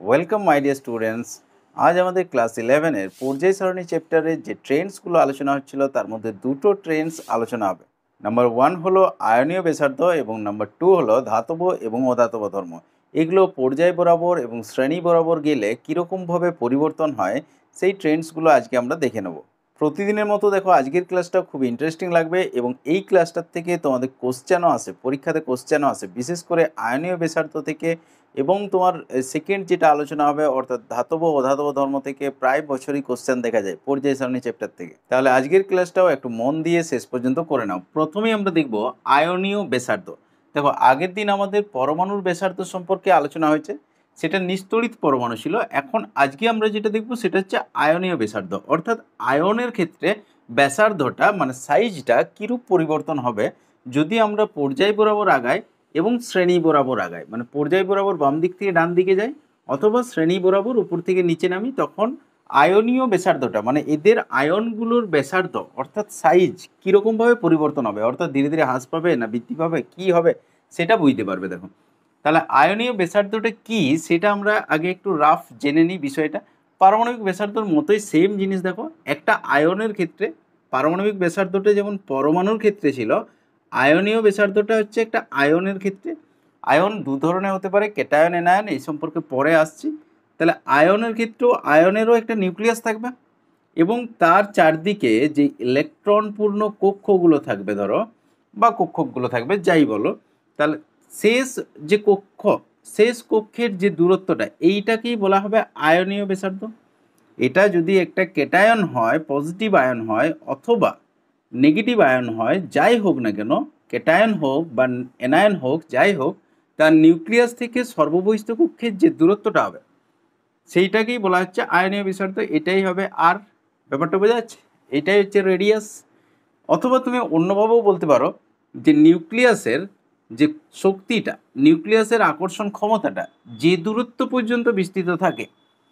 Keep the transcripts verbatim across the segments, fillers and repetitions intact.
Welcome my dear students. আজ আমাদের class ইলেভেনের পর্যায় সারণী চ্যাপ্টারে যে ট্রেন্ডসগুলো আলোচনা হচ্ছিল তার মধ্যে দুটো ট্রেন্ডস আলোচনা হবে। নাম্বার ওয়ান হলো আয়নীয় ব্যাসার্ধ এবং নাম্বার টু হলো ধাতব এবং অধাতব ধর্ম। এগুলো পর্যায় বরাবর এবং শ্রেণী বরাবর গেলে কীরকমভাবে পরিবর্তন হয় সেই ট্রেন্ডসগুলো আজকে আমরা দেখে নেব। প্রতিদিনের মতো দেখো আজকের ক্লাসটা খুব ইন্টারেস্টিং লাগবে এবং এই ক্লাসটার থেকে তোমাদের কোশ্চেনও আসে, পরীক্ষাতে কোশ্চেনও আসে, বিশেষ করে আয়নীয় ব্যাসার্ধ থেকে এবং তোমার সেকেন্ড যেটা আলোচনা হবে অর্থাৎ ধাতব অধাতব ধর্ম থেকে প্রায় বছরই কোশ্চেন দেখা যায় পর্যায় সারণী চ্যাপ্টার থেকে। তাহলে আজকের ক্লাসটাও একটু মন দিয়ে শেষ পর্যন্ত করে নাও। প্রথমেই আমরা দেখব আয়নীয় ব্যাসার্ধ। দেখো আগের দিন আমাদের পরমাণুর ব্যাসার্ধ সম্পর্কে আলোচনা হয়েছে, সেটা নিস্তড়িত পরমাণু ছিল। এখন আজকে আমরা যেটা দেখব সেটা হচ্ছে আয়নীয় ব্যাসার্ধ, অর্থাৎ আয়নের ক্ষেত্রে ব্যাসার্ধটা মানে সাইজটা কীরূপ পরিবর্তন হবে যদি আমরা পর্যায় বরাবর আগাই এবং শ্রেণী বরাবর আগায়, মানে পর্যায় বরাবর বাম দিক থেকে ডান দিকে যায় অথবা শ্রেণী বরাবর উপর থেকে নিচে নামি, তখন আয়নীয় ব্যাসার্ধটা মানে এদের আয়নগুলোর ব্যাসার্ধ অর্থাৎ সাইজ কীরকমভাবে পরিবর্তন হবে, অর্থাৎ ধীরে ধীরে হ্রাস পাবে না বৃদ্ধি পাবে, কী হবে সেটা বুঝতে পারবে। দেখো তাহলে আয়নীয় ব্যাসার্ধটা কি সেটা আমরা আগে একটু রাফ জেনে নিই বিষয়টা। পারমাণবিক ব্যাসার্ধর মতোই সেম জিনিস। দেখো একটা আয়নের ক্ষেত্রে পারমাণবিক ব্যাসার্ধটা যেমন পরমাণুর ক্ষেত্রে ছিল, আয়নীয় ব্যাসার্ধটা হচ্ছে একটা আয়নের ক্ষেত্রে। আয়ন দু ধরনের হতে পারে, ক্যাটায়ন এনায়ন, এই সম্পর্কে পরে আসছি। তাহলে আয়নের ক্ষেত্রেও আয়নেরও একটা নিউক্লিয়াস থাকবে এবং তার চারদিকে যে ইলেকট্রনপূর্ণ কক্ষগুলো থাকবে ধরো, বা কক্ষকগুলো থাকবে যাই বলো, তাহলে শেষ যে কক্ষ শেষ কক্ষের যে দূরত্বটা এইটাকেই বলা হবে আয়নীয় ব্যাসার্ধ। এটা যদি একটা ক্যাটায়ন হয়, পজিটিভ আয়ন হয় অথবা নেগেটিভ আয়ন হয়, যাই হোক না কেন, ক্যাটায়ন হোক বা এনায়ন হোক যাই হোক, তার নিউক্লিয়াস থেকে সর্ববহিস্থ কক্ষের যে দূরত্বটা হবে সেইটাকেই বলা হচ্ছে আয়নীয় ব্যাসার্ধ। এটাই হবে আর, ব্যাপারটা বোঝা যাচ্ছে? এটাই হচ্ছে রেডিয়াস। অথবা তুমি অন্যভাবেও বলতে পারো যে নিউক্লিয়াসের যে শক্তিটা, নিউক্লিয়াসের আকর্ষণ ক্ষমতাটা যে দূরত্ব পর্যন্ত বিস্তৃত থাকে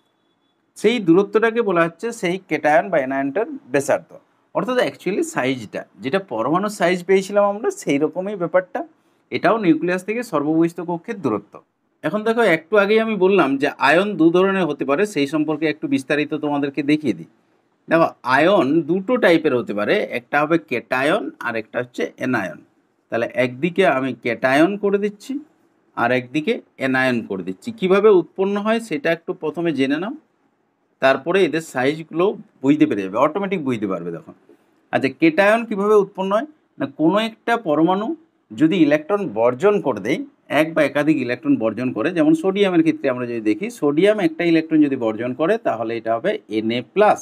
সেই দূরত্বটাকে বলা হচ্ছে সেই ক্যাটায়ন বা এনায়নটার ব্যাসার্ধ। অর্থাৎ অ্যাকচুয়ালি সাইজটা যেটা পরমাণুর সাইজ পেয়েছিলাম আমরা সেই রকমই ব্যাপারটা, এটাও নিউক্লিয়াস থেকে সর্ববহিস্থ কক্ষের দূরত্ব। এখন দেখো একটু আগেই আমি বললাম যে আয়ন দু ধরনের হতে পারে, সেই সম্পর্কে একটু বিস্তারিত তোমাদেরকে দেখিয়ে দিই। দেখো আয়ন দুটো টাইপের হতে পারে, একটা হবে ক্যাটায়ন আর একটা হচ্ছে এনায়ন। তাহলে একদিকে আমি ক্যাটায়ন করে দিচ্ছি আর একদিকে এনায়ন করে দিচ্ছি। কিভাবে উৎপন্ন হয় সেটা একটু প্রথমে জেনে নাও, তারপরে এদের সাইজগুলো বুঝতে পেরে যাবে, অটোমেটিক বুঝতে পারবে। দেখো আচ্ছা, ক্যাটায়ন কিভাবে উৎপন্ন হয় না, কোনো একটা পরমাণু যদি ইলেকট্রন বর্জন করে দেয়, এক বা একাধিক ইলেকট্রন বর্জন করে, যেমন সোডিয়ামের ক্ষেত্রে আমরা যদি দেখি, সোডিয়াম একটা ইলেকট্রন যদি বর্জন করে তাহলে এটা হবে Na প্লাস,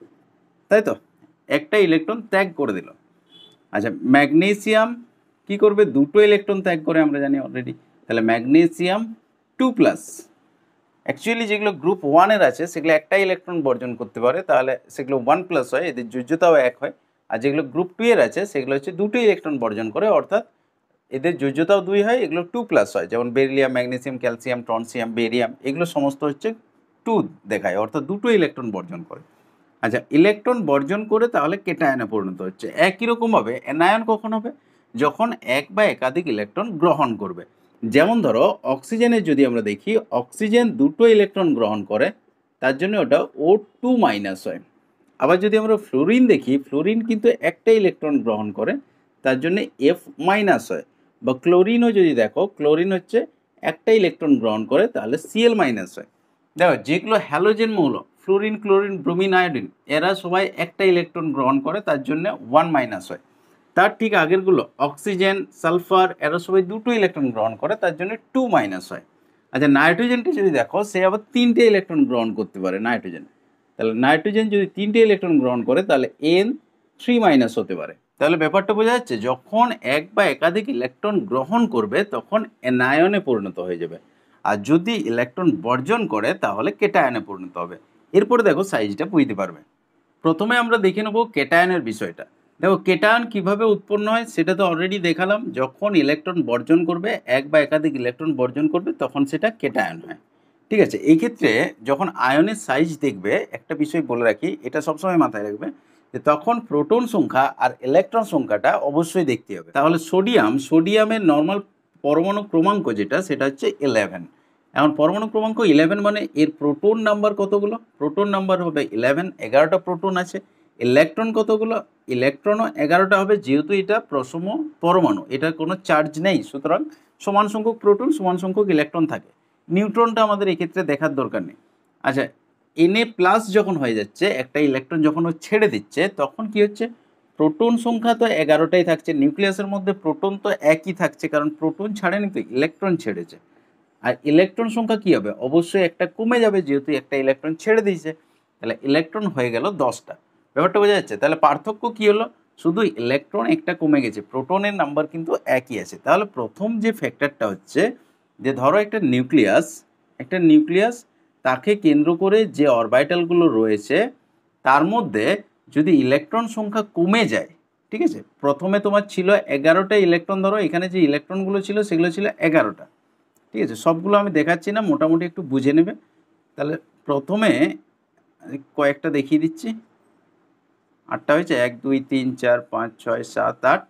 তাই তো, একটা ইলেকট্রন ত্যাগ করে দিল। আচ্ছা ম্যাগনেসিয়াম কি করবে, দুটো ইলেকট্রন ত্যাগ করে আমরা জানি অলরেডি, তাহলে ম্যাগনেসিয়াম টু প্লাস। অ্যাকচুয়ালি যেগুলো গ্রুপ ওয়ানের আছে সেগুলো একটা ইলেকট্রন বর্জন করতে পারে, তাহলে সেগুলো ওয়ান প্লাস হয়, এদের যোজ্যতাও এক হয়। আর যেগুলো গ্রুপ টু এর আছে সেগুলো হচ্ছে দুটো ইলেকট্রন বর্জন করে, অর্থাৎ এদের যোজ্যতাও দুই হয়, এগুলো টু প্লাস হয়। যেমন beryllium, magnesium, calcium, strontium, barium, এগুলো সমস্ত হচ্ছে টু দেখায়, অর্থাৎ দুটো ইলেকট্রন বর্জন করে। আচ্ছা ইলেকট্রন বর্জন করে তাহলে ক্যাটায়নে পরিণত হচ্ছে। একই রকমভাবে এনায়ন কখন হবে, যখন এক বা একাধিক ইলেকট্রন গ্রহণ করবে। যেমন ধরো অক্সিজেনের যদি আমরা দেখি, অক্সিজেন দুটো ইলেকট্রন গ্রহণ করে, তার জন্য ওটা ও টু মাইনাস হয়। আবার যদি আমরা ফ্লোরিন দেখি, ফ্লোরিন কিন্তু একটা ইলেকট্রন গ্রহণ করে, তার জন্য এফ মাইনাস হয়। বা ক্লোরিনও যদি দেখো, ক্লোরিন হচ্ছে একটা ইলেকট্রন গ্রহণ করে, তাহলে সিএল মাইনাস হয়। দেখো যেগুলো হ্যালোজেন মৌল, ফ্লোরিন, ক্লোরিন, ব্রোমিন, আয়োডিন, এরা সবাই একটা ইলেকট্রন গ্রহণ করে, তার জন্য ওয়ান মাইনাস হয়। তার ঠিক আগেরগুলো অক্সিজেন, সালফার, এরা সবাই দুটো ইলেকট্রন গ্রহণ করে, তার জন্য টু মাইনাস হয়। আচ্ছা নাইট্রোজেনটা যদি দেখো, সে আবার তিনটে ইলেকট্রন গ্রহণ করতে পারে নাইট্রোজেন। তাহলে নাইট্রোজেন যদি তিনটে ইলেকট্রন গ্রহণ করে তাহলে এন থ্রি মাইনাস হতে পারে। তাহলে ব্যাপারটা বোঝা যাচ্ছে, যখন এক বা একাধিক ইলেকট্রন গ্রহণ করবে তখন এনায়নে পরিণত হয়ে যাবে, আর যদি ইলেকট্রন বর্জন করে তাহলে ক্যাটায়নে পরিণত হবে। এরপরে দেখো সাইজটা বুঝতে পারবে। প্রথমে আমরা দেখে নেব ক্যাটায়নের বিষয়টা। দেখো ক্যাটায়ন কিভাবে উৎপন্ন হয় সেটা তো অলরেডি দেখালাম, যখন ইলেকট্রন বর্জন করবে, এক বা একাধিক ইলেকট্রন বর্জন করবে, তখন সেটা ক্যাটায়ন হয়। ঠিক আছে, এই ক্ষেত্রে যখন আয়নের সাইজ দেখবে, একটা বিষয় বলে রাখি, এটা সবসময় মাথায় রাখবে যে তখন প্রোটন সংখ্যা আর ইলেকট্রন সংখ্যাটা অবশ্যই দেখতে হবে। তাহলে সোডিয়াম সোডিয়ামের নর্মাল পরমাণু ক্রমাঙ্ক যেটা, সেটা হচ্ছে ইলেভেন। এখন পরমাণু ক্রমাঙ্ক ইলেভেন মানে এর প্রোটন নাম্বার কতগুলো? প্রোটন নাম্বার হবে ইলেভেন, এগারোটা প্রোটন আছে। ইলেকট্রন কতগুলো? ইলেকট্রনও এগারোটা হবে, যেহেতু এটা প্রসম পরমাণু, এটার কোনো চার্জ নেই, সুতরাং সমান সংখ্যক প্রোটন সমান সংখ্যক ইলেকট্রন থাকে। নিউট্রনটা আমাদের এক্ষেত্রে দেখার দরকার নেই। আচ্ছা, এনএ প্লাস যখন হয়ে যাচ্ছে, একটা ইলেকট্রন যখন ও ছেড়ে দিচ্ছে, তখন কি হচ্ছে? প্রোটন সংখ্যা তো এগারোটাই থাকছে, নিউক্লিয়াসের মধ্যে প্রোটন তো একই থাকছে, কারণ প্রোটন ছাড়েনি তো, ইলেকট্রন ছেড়েছে। আর ইলেকট্রন সংখ্যা কি হবে? অবশ্যই একটা কমে যাবে, যেহেতু একটা ইলেকট্রন ছেড়ে দিয়েছে। তাহলে ইলেকট্রন হয়ে গেল দশটা। ব্যাপারটা বোঝা যাচ্ছে? তাহলে পার্থক্য কি হলো? শুধু ইলেকট্রন একটা কমে গেছে, প্রোটনের নাম্বার কিন্তু একই আছে। তাহলে প্রথম যে ফ্যাক্টরটা হচ্ছে যে ধরো একটা নিউক্লিয়াস, একটা নিউক্লিয়াস তাকে কেন্দ্র করে যে অরবিটালগুলো রয়েছে তার মধ্যে যদি ইলেকট্রন সংখ্যা কমে যায়, ঠিক আছে, প্রথমে তোমার ছিল এগারোটা ইলেকট্রন, ধরো এখানে যে ইলেকট্রনগুলো ছিল সেগুলো ছিল এগারোটা, ঠিক আছে, সবগুলো আমি দেখাচ্ছি না, মোটামুটি একটু বুঝে নেবে। তাহলে প্রথমে কয়েকটা দেখিয়ে দিচ্ছি। আটটা হয়েছে, এক দুই তিন চার পাঁচ ছয় সাত আট,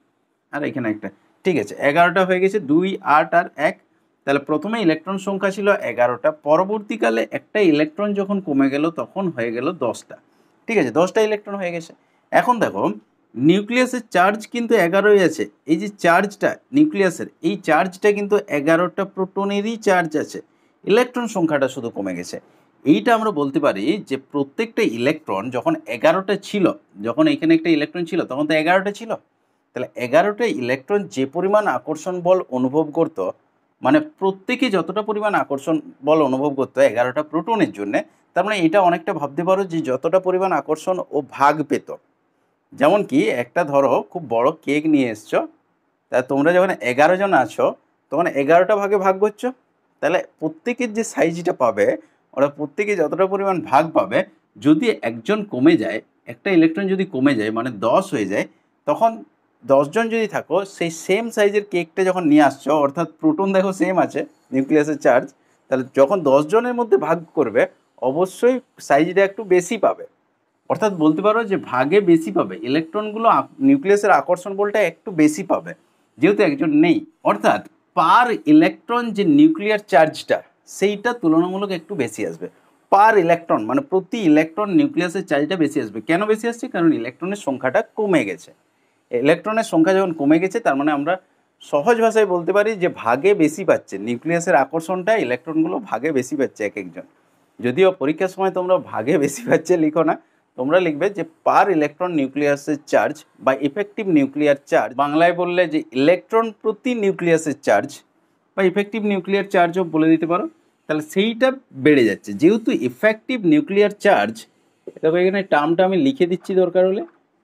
আর এখানে একটা, ঠিক আছে, এগারোটা হয়ে গেছে, দুই আট আর এক। তাহলে প্রথমে ইলেকট্রন সংখ্যা ছিল এগারোটা, পরবর্তীকালে একটা ইলেকট্রন যখন কমে গেল তখন হয়ে গেল দশটা, ঠিক আছে, দশটা ইলেকট্রন হয়ে গেছে। এখন দেখো নিউক্লিয়াসের চার্জ কিন্তু এগারোই আছে, এই যে চার্জটা নিউক্লিয়াসের, এই চার্জটা কিন্তু এগারোটা প্রোটনেরই চার্জ আছে, ইলেকট্রন সংখ্যাটা শুধু কমে গেছে। এইটা আমরা বলতে পারি যে প্রত্যেকটা ইলেকট্রন যখন এগারোটা ছিল, যখন এখানে একটা ইলেকট্রন ছিল তখন তো এগারোটা ছিল, তাহলে এগারোটা ইলেকট্রন যে পরিমাণ আকর্ষণ বল অনুভব করত, মানে প্রত্যেকে যতটা পরিমাণ আকর্ষণ বল অনুভব করতো এগারোটা প্রোটনের জন্য, তার মানে এটা অনেকটা ভাবতে পারো যে যতটা পরিমাণ আকর্ষণ ও ভাগ পেত। যেমন কি একটা ধরো খুব বড় কেক নিয়ে এসছো, তা তোমরা যখন এগারো জন আছো তখন এগারোটা ভাগে ভাগ করছো, তাহলে প্রত্যেকের যে সাইজটা পাবে ওরা প্রত্যেকে যতটা পরিমাণ ভাগ পাবে, যদি একজন কমে যায়, একটা ইলেকট্রন যদি কমে যায় মানে দশ হয়ে যায়, তখন দশজন যদি থাকো সেই সেম সাইজের কেকটা যখন নিয়ে আসছো, অর্থাৎ প্রোটন দেখো সেম আছে নিউক্লিয়াসের চার্জ, তাহলে যখন দশজনের মধ্যে ভাগ করবে অবশ্যই সাইজটা একটু বেশি পাবে, অর্থাৎ বলতে পারো যে ভাগে বেশি পাবে, ইলেকট্রনগুলো নিউক্লিয়াসের আকর্ষণ বলটা একটু বেশি পাবে, যেহেতু একজন নেই, অর্থাৎ পার ইলেকট্রন যে নিউক্লিয়ার চার্জটা সেইটা তুলনামূলক একটু বেশি আসবে। পার ইলেকট্রন মানে প্রতি ইলেকট্রন নিউক্লিয়াসের চার্জটা বেশি আসবে। কেন বেশি আসছে? কারণ ইলেকট্রনের সংখ্যাটা কমে গেছে। ইলেকট্রনের সংখ্যা যখন কমে গেছে তার মানে আমরা সহজ ভাষায় বলতে পারি যে ভাগে বেশি পাচ্ছে, নিউক্লিয়াসের আকর্ষণটা ইলেকট্রনগুলো ভাগে বেশি পাচ্ছে এক একজন। যদিও পরীক্ষার সময় তোমরা ভাগে বেশি পাচ্ছে লিখো না, তোমরা লিখবে যে পার ইলেকট্রন নিউক্লিয়াসের চার্জ বা ইফেক্টিভ নিউক্লিয়ার চার্জ, বাংলায় বললে যে ইলেকট্রন প্রতি নিউক্লিয়াসের চার্জ বা ইফেক্টিভ নিউক্লিয়ার চার্জও বলে দিতে পারো, তাহলে সেইটা বেড়ে যাচ্ছে। যেহেতু ইফেক্টিভ নিউক্লিয়ার চার্জ, দেখো এখানে টার্মটা আমি লিখে দিচ্ছি দরকার হলে,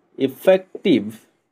ইফেক্টিভ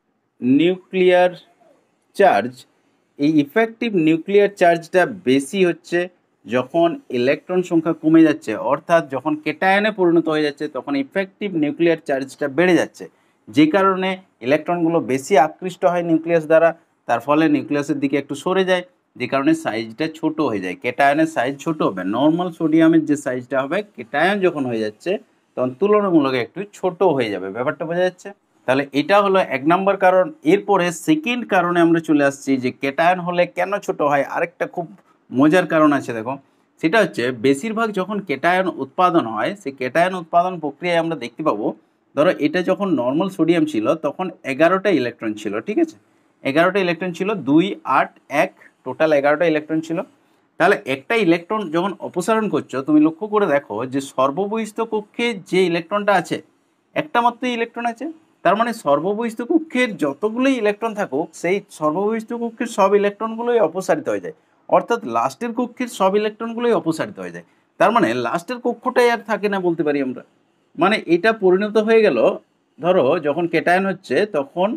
নিউক্লিয়ার চার্জ, এই ইফেক্টিভ নিউক্লিয়ার চার্জটা বেশি হচ্ছে যখন ইলেকট্রন সংখ্যা কমে যাচ্ছে, অর্থাৎ যখন কেটায়নে পরিণত হয়ে যাচ্ছে তখন ইফেক্টিভ নিউক্লিয়ার চার্জটা বেড়ে যাচ্ছে, যে কারণে ইলেকট্রনগুলো বেশি আকৃষ্ট হয় নিউক্লিয়াস দ্বারা, তার ফলে নিউক্লিয়াসের দিকে একটু সরে যায়, যে কারণে সাইজটা ছোট হয়ে যায়, কেটায়নের সাইজ ছোট হবে, নর্মাল সোডিয়ামের যে সাইজটা হবে কেটায়ন যখন হয়ে যাচ্ছে তখন তুলনামূলক একটু ছোট হয়ে যাবে। ব্যাপারটা বোঝা যাচ্ছে? তাহলে এটা হলো এক নম্বর কারণ। এরপরে সেকেন্ড কারণে আমরা চলে আসছি যে কেটায়ন হলে কেন ছোট হয়, আরেকটা খুব মজার কারণ আছে দেখো, সেটা হচ্ছে বেশিরভাগ যখন কেটায়ন উৎপাদন হয় সেই কেটায়ন উৎপাদন প্রক্রিয়ায় আমরা দেখতে পাবো, ধরো এটা যখন নর্মাল সোডিয়াম ছিল তখন এগারোটা ইলেকট্রন ছিল, ঠিক আছে, এগারোটা ইলেকট্রন ছিল, দুই আট এক, টোটাল এগারোটা ইলেকট্রন ছিল। তাহলে একটা ইলেকট্রন যখন অপসারণ করছো তুমি লক্ষ্য করে দেখো যে সর্ববহিস্থ কক্ষে যে ইলেকট্রনটা আছে একটা মাত্র ইলেকট্রন আছে, তার মানে সর্ববহিস্থ কক্ষের যতগুলোই ইলেকট্রন থাকুক সেই সর্ববহিস্থ কক্ষের সব ইলেকট্রনগুলোই অপসারিত হয়ে যায়, অর্থাৎ লাস্টের কক্ষের সব ইলেকট্রনগুলোই অপসারিত হয়ে যায়, তার মানে লাস্টের কক্ষটাই আর থাকে না বলতে পারি আমরা। মানে এটা পরিণত হয়ে গেল, ধরো যখন কেটায়ন হচ্ছে তখন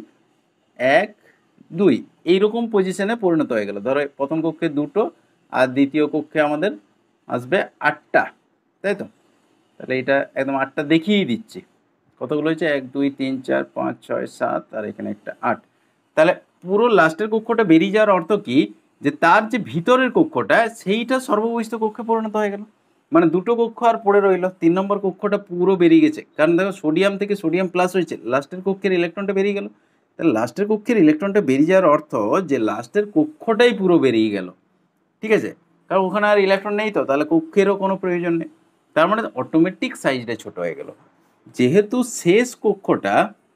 এক দুই এইরকম পজিশনে পরিণত হয়ে গেল, ধরো প্রথম কক্ষে দুটো আর দ্বিতীয় কক্ষে আমাদের আসবে আটটা, তাই তো? তাহলে এটা একদম আটটা দেখিয়ে দিচ্ছি, কতগুলো হয়েছে, এক দুই তিন চার পাঁচ ছয় সাত আর এখানে একটা আট। তাহলে পুরো লাস্টের কক্ষটা বেরিয়ে যাওয়ার অর্থ কি, যে তার যে ভিতরের কক্ষটা সেইটা সর্ববহিস্থ কক্ষে পরিণত হয়ে গেল, মানে দুটো কক্ষ আর পড়ে রইল, তিন নম্বর কক্ষটা পুরো বেরিয়ে গেছে, কারণ দেখো সোডিয়াম থেকে সোডিয়াম প্লাস হয়েছে, লাস্টের কক্ষের ইলেকট্রনটা বেরিয়ে গেল। তাহলে লাস্টের কক্ষের ইলেকট্রনটা বেরিয়ে যাওয়ার অর্থ যে লাস্টের কক্ষটাই পুরো বেরিয়ে গেল, ঠিক আছে, কারণ ওখানে আর ইলেকট্রন নেই, তো তাহলে কক্ষেরও কোনো প্রয়োজন নেই। তার মানে অটোমেটিক সাইজটা ছোট হয়ে গেল। যেহেতু শেষ কক্ষটা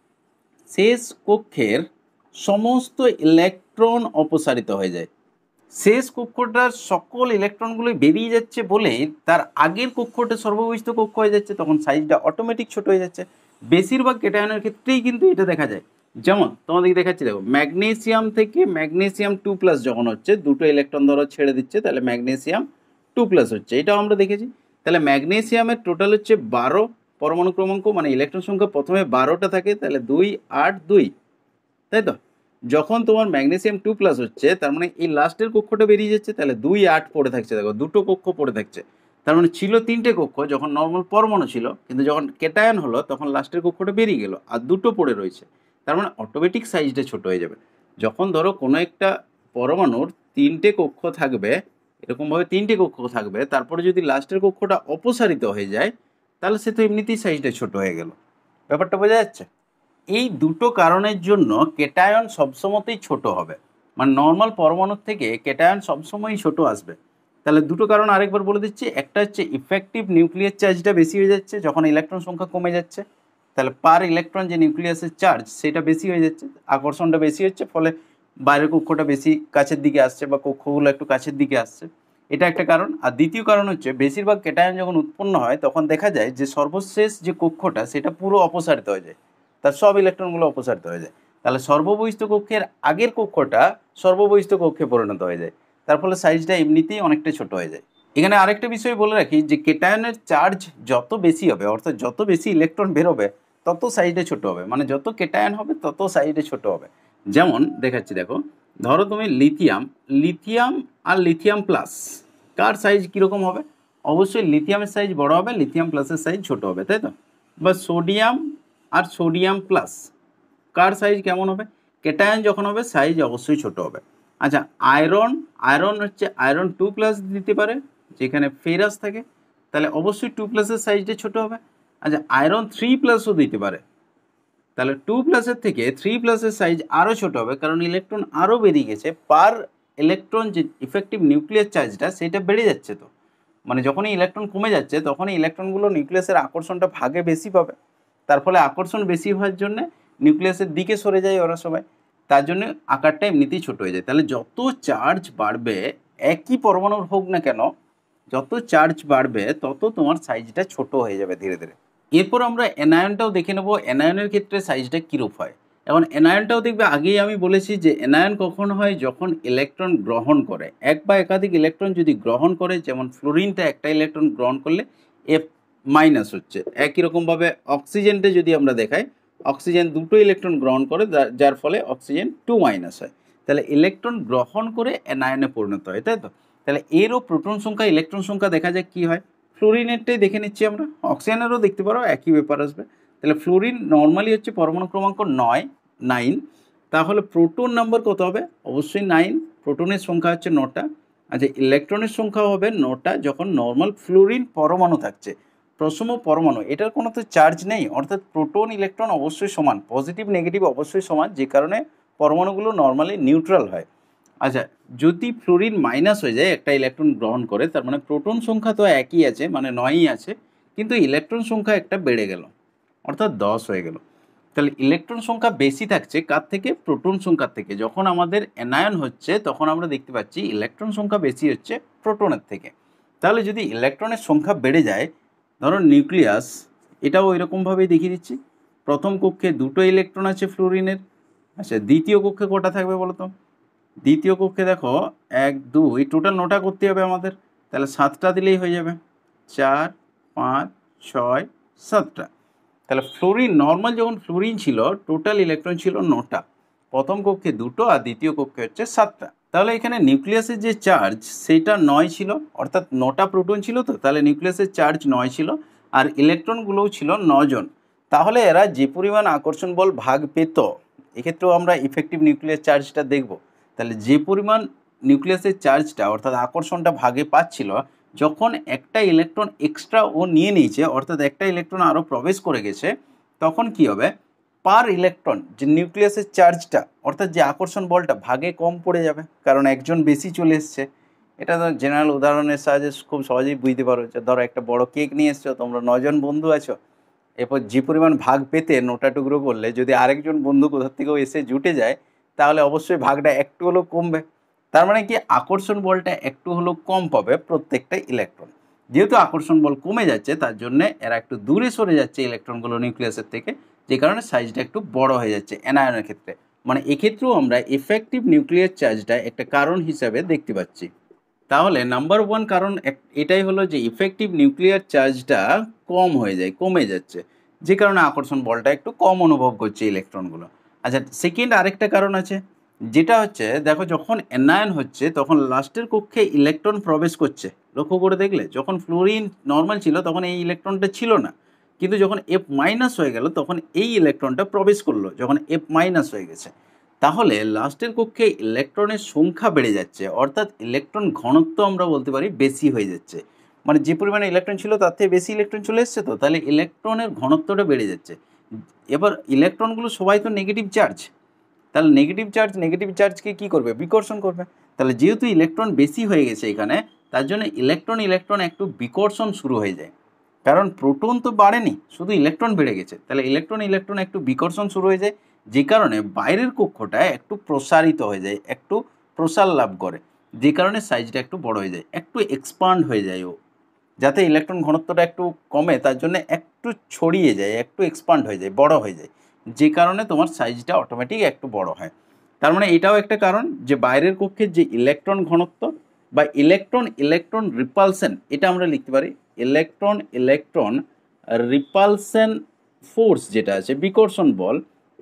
শেষ কক্ষের সমস্ত ইলেকট্রন অপসারিত হয়ে যায়, শেষ কক্ষটার সকল ইলেকট্রনগুলো বেরিয়ে যাচ্ছে বলেই তার আগের কক্ষটা সর্ববহিষ্ঠ কক্ষ হয়ে যাচ্ছে, তখন সাইজটা অটোমেটিক ছোট হয়ে যাচ্ছে। বেশিরভাগ ক্যাটায়নের ক্ষেত্রেই কিন্তু এটা দেখা যায়। যেমন তোমাদেরকে দেখাচ্ছি, দেখো ম্যাগনেসিয়াম থেকে ম্যাগনেসিয়াম টু প্লাস যখন হচ্ছে, দুটো ইলেকট্রন ধরো ছেড়ে দিচ্ছে, তাহলে ম্যাগনেসিয়াম টু প্লাস হচ্ছে, এটাও আমরা দেখেছি। তাহলে ম্যাগনেসিয়ামের টোটাল হচ্ছে বারো পরমাণু ক্রমাঙ্ক, মানে ইলেকট্রন সংখ্যা প্রথমে বারোটা থাকে, তাহলে দুই আট দুই, তাই তো? যখন তোমার ম্যাগনেসিয়াম টু প্লাস হচ্ছে, তার মানে এই লাস্টের কক্ষটা বেরিয়ে যাচ্ছে, তাহলে দুই আট পড়ে থাকছে, দেখো দুটো কক্ষ পড়ে থাকছে। তার মানে ছিল তিনটে কক্ষ যখন নর্মাল পরমাণু ছিল, কিন্তু যখন ক্যাটায়ন হলো তখন লাস্টের কক্ষটা বেরিয়ে গেল আর দুটো পড়ে রয়েছে। তার মানে অটোমেটিক সাইজটা ছোট হয়ে যাবে। যখন ধরো কোনো একটা পরমাণুর তিনটে কক্ষ থাকবে, এরকমভাবে তিনটে কক্ষ থাকবে, তারপরে যদি লাস্টের কক্ষটা অপসারিত হয়ে যায়, তাহলে সে তো এমনিতেই সাইজটা ছোট হয়ে গেল। ব্যাপারটা বোঝা যাচ্ছে? এই দুটো কারণের জন্য ক্যাটায়ন সবসময়তেই ছোট হবে, মানে নর্মাল পরমাণুর থেকে ক্যাটায়ন সবসময়ই ছোট আসবে। তাহলে দুটো কারণ আরেকবার বলে দিচ্ছি। একটা হচ্ছে ইফেক্টিভ নিউক্লিয়ার চার্জটা বেশি হয়ে যাচ্ছে যখন ইলেকট্রন সংখ্যা কমে যাচ্ছে, তাহলে পার ইলেকট্রন যে নিউক্লিয়াসের চার্জ সেটা বেশি হয়ে যাচ্ছে, আকর্ষণটা বেশি হচ্ছে, ফলে বাইরের কক্ষটা বেশি কাছের দিকে আসছে বা কক্ষগুলো একটু কাছের দিকে আসছে, এটা একটা কারণ। আর দ্বিতীয় কারণ হচ্ছে বেশিরভাগ ক্যাটায়ন যখন উৎপন্ন হয় তখন দেখা যায় যে সর্বশেষ যে কক্ষটা সেটা পুরো অপসারিত হয়ে যায়, তার সব ইলেকট্রনগুলো অপসারিত হয়ে যায়। তাহলে সর্ববহিষ্ঠ কক্ষের আগের কক্ষটা সর্ববহিষ্ঠ কক্ষে পরিণত হয়ে যায়, তার ফলে সাইজটা এমনিতেই অনেকটা ছোট হয়ে যায়। এখানে আরেকটা বিষয় বলে রাখি যে ক্যাটায়নের চার্জ যত বেশি হবে, অর্থাৎ যত বেশি ইলেকট্রন বেরোবে তত সাইজটা ছোট হবে, মানে যত ক্যাটায়ন হবে তত সাইজটা ছোট হবে। যেমন দেখাচ্ছি, দেখো ধরো তুমি লিথিয়াম লিথিয়াম আর লিথিয়াম প্লাস, কার সাইজ কীরকম হবে? অবশ্যই লিথিয়ামের সাইজ বড় হবে, লিথিয়াম প্লাসের সাইজ ছোট হবে, তাই তো? বা সোডিয়াম আর সোডিয়াম প্লাস, কার সাইজ কেমন হবে? ক্যাটায়ন যখন হবে সাইজ অবশ্যই ছোট হবে। আচ্ছা, আয়রন আয়রন হচ্ছে আয়রন টু প্লাস দিতে পারে, যেখানে ফেরাস থাকে, তাহলে অবশ্যই টু প্লাসের সাইজটা ছোট হবে। আচ্ছা, আয়রন থ্রি প্লাসও দিতে পারে, তাহলে টু প্লাসের থেকে থ্রি প্লাসের সাইজ আরও ছোট হবে, কারণ ইলেকট্রন আরও বেরিয়ে গেছে, পার ইলেকট্রন যে ইফেক্টিভ নিউক্লিয়ার চার্জটা সেটা বেড়ে যাচ্ছে। তো মানে যখনই ইলেকট্রন কমে যাচ্ছে তখনই ইলেকট্রনগুলো নিউক্লিয়াসের আকর্ষণটা ভাগে বেশি পাবে, তার ফলে আকর্ষণ বেশি হওয়ার জন্য নিউক্লিয়াসের দিকে সরে যায় ওরা সবাই, তার জন্য আকারটা এমনিতেই ছোট হয়ে যায়। তাহলে যত চার্জ বাড়বে, একই পরমাণুর হোক না কেন, যত চার্জ বাড়বে তত তোমার সাইজটা ছোট হয়ে যাবে ধীরে ধীরে। এরপর আমরা অ্যানায়নটাও দেখে নেব, অ্যানায়নের ক্ষেত্রে সাইজটা কীরূপ হয়। এখন অ্যানায়নটাও দেখবে, আগেই আমি বলেছি যে অ্যানায়ন কখন হয়, যখন ইলেকট্রন গ্রহণ করে, এক বা একাধিক ইলেকট্রন যদি গ্রহণ করে, যেমন ফ্লোরিনটা একটা ইলেকট্রন গ্রহণ করলে এফ মাইনাস হচ্ছে, একই রকমভাবে অক্সিজেনটা যদি আমরা দেখাই, অক্সিজেন দুটো ইলেকট্রন গ্রহণ করে, যার ফলে অক্সিজেন টু মাইনাস হয়, তাহলে ইলেকট্রন গ্রহণ করে অ্যানায়নে পরিণত হয়, তাই তো? তাহলে এরও প্রোটন সংখ্যা ইলেকট্রন সংখ্যা দেখা যায় কী হয়। ফ্লোরিনেরটাই দেখে নিচ্ছি আমরা, অক্সিজেনেরও দেখতে পারো, একই ব্যাপার আসবে। তাহলে ফ্লোরিন নর্মালি হচ্ছে পরমাণু ক্রমাঙ্ক নয় নাইন, তাহলে প্রোটন নাম্বার কত হবে? অবশ্যই নাইন, প্রোটনের সংখ্যা হচ্ছে নটা। আচ্ছা, ইলেকট্রনের সংখ্যা হবে নটা যখন নর্মাল ফ্লোরিন পরমাণু থাকছে, প্রথম পরমাণু, এটার কোনো তো চার্জ নেই, অর্থাৎ প্রোটন ইলেকট্রন অবশ্যই সমান, পজিটিভ নেগেটিভ অবশ্যই সমান, যে কারণে পরমাণুগুলো নর্মালি নিউট্রাল হয়। আচ্ছা, যদি ফ্লোরিন মাইনাস হয়ে যায়, একটা ইলেকট্রন গ্রহণ করে, তার মানে প্রোটন সংখ্যা তো একই আছে, মানে নয়ই আছে, কিন্তু ইলেকট্রন সংখ্যা একটা বেড়ে গেল, অর্থাৎ দশ হয়ে গেল। তাহলে ইলেকট্রন সংখ্যা বেশি থাকছে কার থেকে? প্রোটন সংখ্যার থেকে। যখন আমাদের অ্যানায়ন হচ্ছে তখন আমরা দেখতে পাচ্ছি ইলেকট্রন সংখ্যা বেশি হচ্ছে প্রোটনের থেকে। তাহলে যদি ইলেকট্রনের সংখ্যা বেড়ে যায়, ধরো নিউক্লিয়াস, এটাও ওই রকমভাবেই দেখিয়ে দিচ্ছি। প্রথম কক্ষে দুটো ইলেকট্রন আছে ফ্লোরিনের। আচ্ছা, দ্বিতীয় কক্ষে কটা থাকবে বলো তো? দ্বিতীয় কক্ষে দেখো এক দুই, টোটাল নটা করতে হবে আমাদের, তাহলে সাতটা দিলেই হয়ে যাবে, চার পাঁচ ছয় সাতটা। তাহলে ফ্লোরিন নর্মাল যখন ফ্লোরিন ছিল টোটাল ইলেকট্রন ছিল নটা, প্রথম কক্ষে দুটো আর দ্বিতীয় কক্ষে হচ্ছে সাতটা। তাহলে এখানে নিউক্লিয়াসের যে চার্জ সেটা নয় ছিল, অর্থাৎ নটা প্রোটন ছিল, তো তাহলে নিউক্লিয়াসের চার্জ নয় ছিল, আর ইলেকট্রনগুলোও ছিল নজন। তাহলে এরা যে পরিমাণ আকর্ষণ বল ভাগ পেত, এক্ষেত্রেও আমরা ইফেক্টিভ নিউক্লিয়ার চার্জটা দেখব। তাহলে যে পরিমাণ নিউক্লিয়াসের চার্জটা অর্থাৎ আকর্ষণটা ভাগে পাচ্ছিল, যখন একটা ইলেকট্রন এক্সট্রা ও নিয়ে নিয়েছে, অর্থাৎ একটা ইলেকট্রন আরও প্রবেশ করে গেছে, তখন কি হবে? পার ইলেকট্রন যে নিউক্লিয়াসের চার্জটা অর্থাৎ যে আকর্ষণ বলটা ভাগে কম পড়ে যাবে, কারণ একজন বেশি চলে এসছে। এটা তো জেনারেল উদাহরণের সাহায্যে খুব সহজেই বুঝতে পারো। যে ধরো একটা বড় কেক নিয়ে এসছো, তোমরা নজন বন্ধু আছো, এরপর যে পরিমাণ ভাগ পেতে নোটা টুকরো করলে যদি আরেকজন বন্ধু কোথার থেকেও এসে জুটে যায়, তাহলে অবশ্যই ভাগটা একটু হলেও কমবে। তার মানে কি, আকর্ষণ বলটা একটু হলেও কম পাবে প্রত্যেকটা ইলেকট্রন। যেহেতু আকর্ষণ বল কমে যাচ্ছে, তার জন্য এরা একটু দূরে সরে যাচ্ছে ইলেকট্রনগুলো নিউক্লিয়াসের থেকে, যে কারণে সাইজটা একটু বড় হয়ে যাচ্ছে অ্যানায়নের ক্ষেত্রে। মানে এক্ষেত্রেও আমরা এফেক্টিভ নিউক্লিয়ার চার্জটা একটা কারণ হিসাবে দেখতে পাচ্ছি। তাহলে নাম্বার ওয়ান কারণ এটাই হলো যে ইফেক্টিভ নিউক্লিয়ার চার্জটা কম হয়ে যায়, কমে যাচ্ছে, যে কারণে আকর্ষণ বলটা একটু কম অনুভব করছে ইলেকট্রনগুলো। আচ্ছা, সেকেন্ড আরেকটা কারণ আছে, যেটা হচ্ছে দেখো যখন অ্যানায়ন হচ্ছে তখন লাস্টের কক্ষে ইলেকট্রন প্রবেশ করছে। লক্ষ্য করে দেখলে যখন ফ্লোরিন নর্মাল ছিল তখন এই ইলেকট্রনটা ছিল না, কিন্তু যখন এফ মাইনাস হয়ে গেল তখন এই ইলেকট্রনটা প্রবেশ করলো, যখন এফ মাইনাস হয়ে গেছে। তাহলে লাস্টের কক্ষে ইলেকট্রনের সংখ্যা বেড়ে যাচ্ছে, অর্থাৎ ইলেকট্রন ঘনত্ব আমরা বলতে পারি বেশি হয়ে যাচ্ছে। মানে যে পরিমাণে ইলেকট্রন ছিল তার থেকে বেশি ইলেকট্রন চলে এসছে, তো তাহলে ইলেকট্রনের ঘনত্বটা বেড়ে যাচ্ছে। এবার ইলেকট্রনগুলো সবাই তো নেগেটিভ চার্জ, তাহলে নেগেটিভ চার্জ নেগেটিভ চার্জকে কী করবে, বিকর্ষণ করবে। তাহলে যেহেতু ইলেকট্রন বেশি হয়ে গেছে এখানে, তার জন্য ইলেকট্রন ইলেকট্রন একটু বিকর্ষণ শুরু হয়ে যায়। কারণ প্রোটন তো বাড়েনি, শুধু ইলেকট্রন বেড়ে গেছে, তাহলে ইলেকট্রন ইলেকট্রন একটু বিকর্ষণ শুরু হয়ে যায়, যে কারণে বাইরের কক্ষটা একটু প্রসারিত হয়ে যায়, একটু প্রসার লাভ করে, যে কারণে সাইজটা একটু বড় হয়ে যায়, একটু এক্সপান্ড হয়ে যায় ও। যাতে ইলেকট্রন ঘনত্বটা একটু কমে তার জন্য একটু ছড়িয়ে যায়, একটু এক্সপান্ড হয়ে যায়, বড় হয়ে যায়, যে কারণে তোমার সাইজটা অটোমেটিক একটু বড় হয়। তার মানে এটাও একটা কারণ যে বাইরের কক্ষের যে ইলেকট্রন ঘনত্ব বা ইলেকট্রন ইলেকট্রন রিপালশন, এটা আমরা লিখতে পারি ইলেকট্রন ইলেকট্রন রিপালশন ফোর্স, যেটা আছে বিকর্ষণ বল,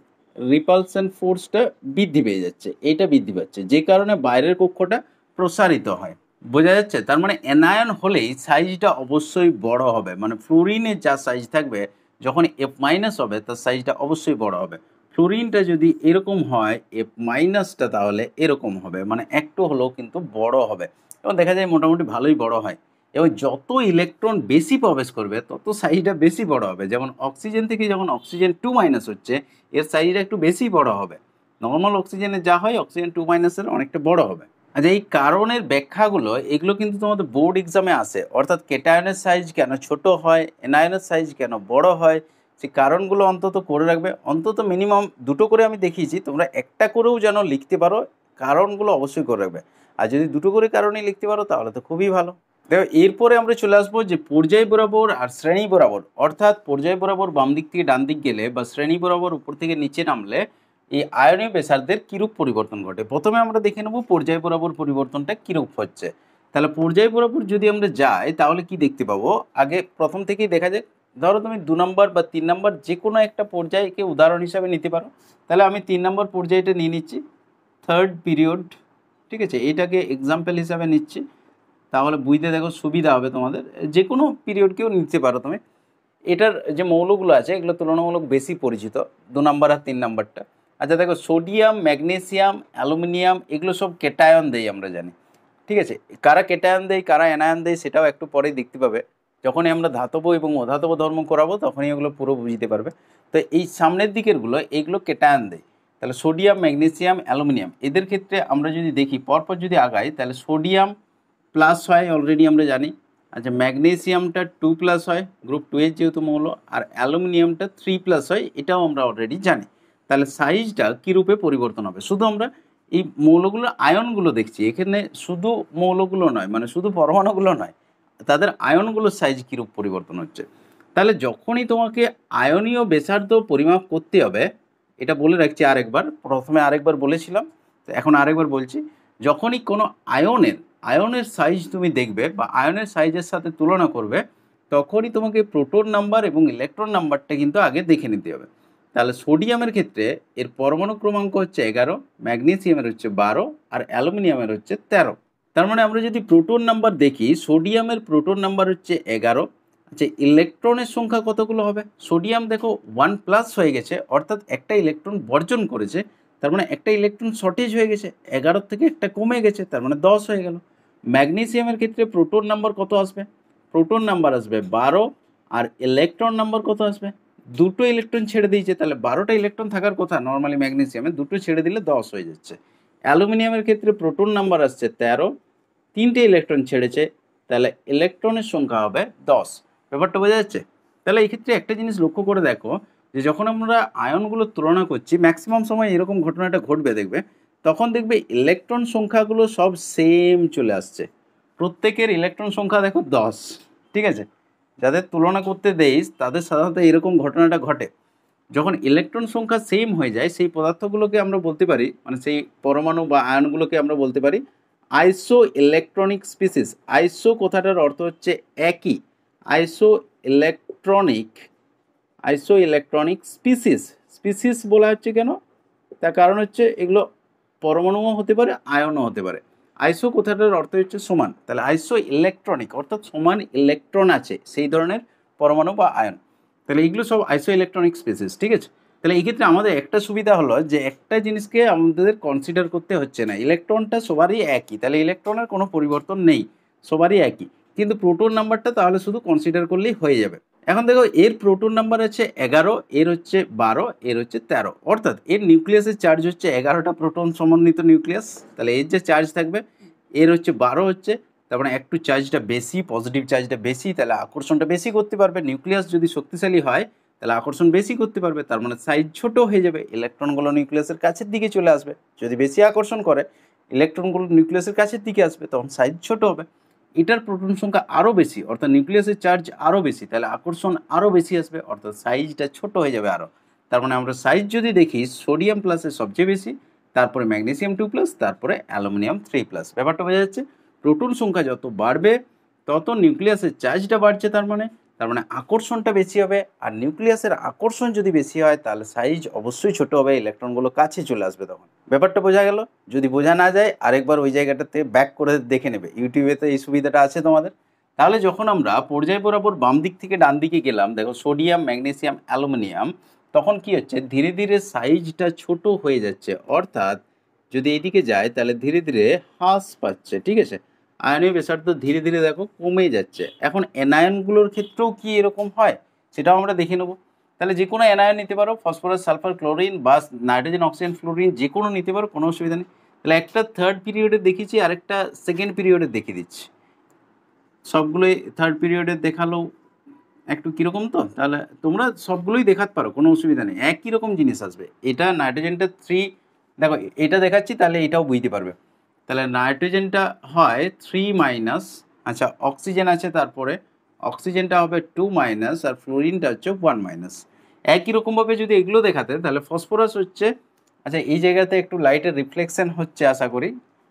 রিপালশন ফোর্সটা বৃদ্ধি পেয়ে যাচ্ছে, এইটা বৃদ্ধি পাচ্ছে, যে কারণে বাইরের কক্ষটা প্রসারিত হয়। বোঝা যাচ্ছে? তার মানে অ্যানায়ন হলেই সাইজটা অবশ্যই বড় হবে, মানে ফ্লোরিনের যা সাইজ থাকবে যখন এফ মাইনাস হবে তার সাইজটা অবশ্যই বড় হবে। ফ্লোরিনটা যদি এরকম হয়, এফ মাইনাসটা তাহলে এরকম হবে, মানে একটু হলেও কিন্তু বড় হবে, এবং দেখা যায় মোটামুটি ভালোই বড় হয়। এবং যত ইলেকট্রন বেশি প্রবেশ করবে তত সাইজটা বেশি বড় হবে। যেমন অক্সিজেন থেকে যখন অক্সিজেন টু মাইনাস হচ্ছে, এর সাইজটা একটু বেশি বড় হবে। নর্মাল অক্সিজেনের যা হয় অক্সিজেন টু মাইনাসের অনেকটা বড় হবে। আচ্ছা, এই কারণের ব্যাখ্যাগুলো এগুলো কিন্তু তোমাদের বোর্ড এক্সামে আসে, অর্থাৎ কেটায়নের সাইজ কেন ছোট হয়, অ্যানায়নের সাইজ কেন বড় হয়, সেই কারণগুলো অন্তত করে রাখবে। অন্তত মিনিমাম দুটো করে আমি দেখিয়েছি, তোমরা একটা করেও যেন লিখতে পারো, কারণগুলো অবশ্যই করে রাখবে। আর যদি দুটো করে কারণেই লিখতে পারো তাহলে তো খুবই ভালো। দেখো, এরপরে আমরা চলে আসবো যে পর্যায় বরাবর আর শ্রেণী বরাবর, অর্থাৎ পর্যায় বরাবর বাম দিক থেকে ডান দিক গেলে বা শ্রেণী বরাবর উপর থেকে নিচে নামলে এই আয়নীয় বেসারদের কীরূপ পরিবর্তন ঘটে। প্রথমে আমরা দেখে নেব পর্যায় বরাবর পরিবর্তনটা কীরূপ হচ্ছে। তাহলে পর্যায় বরাবর যদি আমরা যাই তাহলে কি দেখতে পাবো, আগে প্রথম থেকেই দেখা যায়। ধরো তুমি দু নম্বর বা তিন নম্বর যে কোনো একটা পর্যায়কে উদাহরণ হিসাবে নিতে পারো। তাহলে আমি তিন নম্বর পর্যায়টা নিয়ে নিচ্ছি, থার্ড পিরিয়ড, ঠিক আছে, এটাকে এক্সাম্পল হিসাবে নিচ্ছি, তাহলে বুঝতে দেখো সুবিধা হবে তোমাদের। যে কোনো পিরিয়ডকেও নিতে পারো তুমি। এটার যে মৌলগুলো আছে এগুলো তুলনামূলক বেশি পরিচিত, দু নম্বর আর তিন নম্বরটা। আচ্ছা দেখো, সোডিয়াম, ম্যাগনেসিয়াম, অ্যালুমিনিয়াম এগুলো সব কেটায়ন দেয় আমরা জানি, ঠিক আছে। কারা কেটায়ন দেয় কারা অ্যানায়ন দেয় সেটাও একটু পরেই দেখতে পাবে। যখনই আমরা ধাতব এবং অধাতব ধর্ম করাবো তখনই এগুলো পুরো বুঝতে পারবে। তো এই সামনের দিকেরগুলো এগুলো কেটায়ন দেয়। তাহলে সোডিয়াম, ম্যাগনেসিয়াম, অ্যালুমিনিয়াম এদের ক্ষেত্রে আমরা যদি দেখি পরপর যদি আগাই, তাহলে সোডিয়াম প্লাস হয় অলরেডি আমরা জানি। আচ্ছা, ম্যাগনেসিয়ামটা টু প্লাস হয়, গ্রুপ টু এর যেহেতু মৌল, আর অ্যালুমিনিয়ামটা থ্রি প্লাস হয়, এটাও আমরা অলরেডি জানি। তাহলে সাইজটা কী রূপে পরিবর্তন হবে, শুধু আমরা এই মৌলগুলো আয়নগুলো দেখছি, এখানে শুধু মৌলগুলো নয়, মানে শুধু পরমাণুগুলো নয়, তাদের আয়নগুলোর সাইজ কীরূপ পরিবর্তন হচ্ছে। তাহলে যখনই তোমাকে আয়নীয় ব্যাসার্ধ পরিমাপ করতে হবে, এটা বলে রাখছি আরেকবার, প্রথমে আরেকবার বলেছিলাম, এখন আরেকবার বলছি, যখনই কোনো আয়নের আয়নের সাইজ তুমি দেখবে বা আয়নের সাইজের সাথে তুলনা করবে, তখনই তোমাকে প্রোটন নাম্বার এবং ইলেকট্রন নাম্বারটা কিন্তু আগে দেখে নিতে হবে। তাহলে সোডিয়ামের ক্ষেত্রে এর পরমাণু ক্রমাঙ্ক হচ্ছে এগারো, ম্যাগনেসিয়ামের হচ্ছে বারো, আর অ্যালুমিনিয়ামের হচ্ছে তেরো। তার মানে আমরা যদি প্রোটন নাম্বার দেখি, সোডিয়ামের প্রোটন নাম্বার হচ্ছে এগারো। আচ্ছা, ইলেকট্রনের সংখ্যা কতগুলো হবে? সোডিয়াম দেখো ওয়ান প্লাস হয়ে গেছে, অর্থাৎ একটা ইলেকট্রন বর্জন করেছে, তার মানে একটা ইলেকট্রন শর্টেজ হয়ে গেছে, এগারো থেকে একটা কমে গেছে, তার মানে দশ হয়ে গেল। ম্যাগনেসিয়ামের ক্ষেত্রে প্রোটন নাম্বার কত আসবে? প্রোটন নাম্বার আসবে বারো, আর ইলেকট্রন নাম্বার কত আসবে? দুটো ইলেকট্রন ছেড়ে দিয়েছে, তাহলে বারোটা ইলেকট্রন থাকার কথা নর্মালি ম্যাগনেসিয়ামে, দুটো ছেড়ে দিলে দশ হয়ে যাচ্ছে। অ্যালুমিনিয়ামের ক্ষেত্রে প্রোটন নাম্বার আসছে তেরো, তিনটে ইলেকট্রন ছেড়েছে, তাহলে ইলেকট্রনের সংখ্যা হবে দশ। ব্যাপারটা বোঝা যাচ্ছে? তাহলে এই ক্ষেত্রে একটা জিনিস লক্ষ্য করে দেখো যে যখন আমরা আয়নগুলো তুলনা করছি ম্যাক্সিমাম সময় এরকম ঘটনাটা ঘটবে দেখবে, তখন দেখবে ইলেকট্রন সংখ্যাগুলো সব সেম চলে আসছে। প্রত্যেকের ইলেকট্রন সংখ্যা দেখো দশ, ঠিক আছে? যাদের তুলনা করতে দেই তাদের সাধারণত এরকম ঘটনাটা ঘটে। যখন ইলেকট্রন সংখ্যা সেম হয়ে যায় সেই পদার্থগুলোকে আমরা বলতে পারি, মানে সেই পরমাণু বা আয়নগুলোকে আমরা বলতে পারি আইসো ইলেকট্রনিক স্পিসিস। আইসো কথাটার অর্থ হচ্ছে একই, আইসো ইলেকট্রনিক, আইসো ইলেকট্রনিক স্পিসিস। স্পিসিস বলা হচ্ছে কেন? তার কারণ হচ্ছে এগুলো পরমাণুও হতে পারে, আয়নও হতে পারে। আইসো কথাটার অর্থ হচ্ছে সমান, তাহলে আইসো ইলেকট্রনিক অর্থাৎ সমান ইলেকট্রন আছে সেই ধরনের পরমাণু বা আয়ন, তাহলে এগুলো সব আইসো ইলেকট্রনিক স্পিসিস, ঠিক আছে? তাহলে এই ক্ষেত্রে আমাদের একটা সুবিধা হলো যে একটা জিনিসকে আমাদের কনসিডার করতে হচ্ছে না, ইলেকট্রনটা সবারই একই, তাহলে ইলেকট্রনের কোনো পরিবর্তন নেই, সবারই একই, কিন্তু প্রোটন নাম্বারটা তাহলে শুধু কনসিডার করলেই হয়ে যাবে। এখন দেখো এর প্রোটন নাম্বার হচ্ছে এগারো, এর হচ্ছে বারো, এর হচ্ছে তেরো, অর্থাৎ এর নিউক্লিয়াসের চার্জ হচ্ছে এগারোটা প্রোটন সমন্বিত নিউক্লিয়াস, তাহলে এর যে চার্জ থাকবে এর হচ্ছে বারো হচ্ছে, তার মানে একটু চার্জটা বেশি, পজিটিভ চার্জটা বেশি, তাহলে আকর্ষণটা বেশি করতে পারবে। নিউক্লিয়াস যদি শক্তিশালী হয় তাহলে আকর্ষণ বেশি করতে পারবে, তার মানে সাইজ ছোট হয়ে যাবে, ইলেকট্রনগুলো নিউক্লিয়াসের কাছের দিকে চলে আসবে। যদি বেশি আকর্ষণ করে ইলেকট্রনগুলো নিউক্লিয়াসের কাছের দিকে আসবে, তখন সাইজ ছোট হবে। এটার প্রোটন সংখ্যা আরও বেশি, অর্থাৎ নিউক্লিয়াসের চার্জ আরও বেশি, তাহলে আকর্ষণ আরও বেশি আসবে, অর্থাৎ সাইজটা ছোট হয়ে যাবে আরও। তার মানে আমরা সাইজ যদি দেখি সোডিয়াম প্লাসের সবচেয়ে বেশি, তারপরে ম্যাগনেসিয়াম টু প্লাস, তারপরে অ্যালুমিনিয়াম থ্রি প্লাস। ব্যাপারটা বোঝা যাচ্ছে? প্রোটন সংখ্যা যত বাড়বে তত নিউক্লিয়াসের চার্জটা বাড়ছে, তার মানে তার মানে আকর্ষণটা বেশি হবে, আর নিউক্লিয়াসের আকর্ষণ যদি বেশি হয় তাহলে সাইজ অবশ্যই ছোট হবে, ইলেকট্রনগুলো কাছে চলে আসবে তখন। ব্যাপারটা বোঝা গেল? যদি বোঝা না যায় আরেকবার ওই জায়গাটাতে ব্যাক করে দেখে নেবে, ইউটিউবে তো এই সুবিধাটা আছে তোমাদের। তাহলে যখন আমরা পর্যায় বরাবর বাম দিক থেকে ডান দিকে গেলাম, দেখো সোডিয়াম, ম্যাগনেসিয়াম, অ্যালুমিনিয়াম, তখন কি হচ্ছে ধীরে ধীরে সাইজটা ছোট হয়ে যাচ্ছে, অর্থাৎ যদি এইদিকে যায় তাহলে ধীরে ধীরে হ্রাস পাচ্ছে, ঠিক আছে? আয়নীয় ব্যাসার্ধ ধীরে ধীরে দেখো কমে যাচ্ছে। এখন অ্যানায়নগুলোর ক্ষেত্রেও কি এরকম হয় সেটাও আমরা দেখে নেব। তাহলে যে কোনো অ্যানায়ন নিতে পারো, ফসফরাস, সালফার, ক্লোরিন বা নাইট্রোজেন, অক্সিজেন, ফ্লোরিন, যে কোনো নিতে পারো, কোনো অসুবিধা নেই। তাহলে একটা থার্ড পিরিয়ডে দেখিয়েছি, আরেকটা সেকেন্ড পিরিয়ডে দেখিয়ে দিচ্ছি। সবগুলোই থার্ড পিরিয়ডে দেখালেও একটু কীরকম, তো তাহলে তোমরা সবগুলোই দেখাতে পারো, কোনো অসুবিধা নেই, একই রকম জিনিস আসবে। এটা নাইট্রোজেনটা থ্রি, দেখো এটা দেখাচ্ছি তাহলে এটাও বুঝতে পারবে। তাহলে নাইট্রোজেনটা হয় থ্রি মাইনাস, আচ্ছা অক্সিজেন আছে, তারপরে অক্সিজেনটা হবে টু মাইনাস, আর ফ্লোরিনটা হচ্ছে ওয়ান মাইনাস। একই রকমভাবে যদি এগুলো দেখাতে তাহলে ফসফরাস হচ্ছে, আচ্ছা এই জায়গাতে একটু লাইটের রিফ্লেকশন হচ্ছে আশা করি,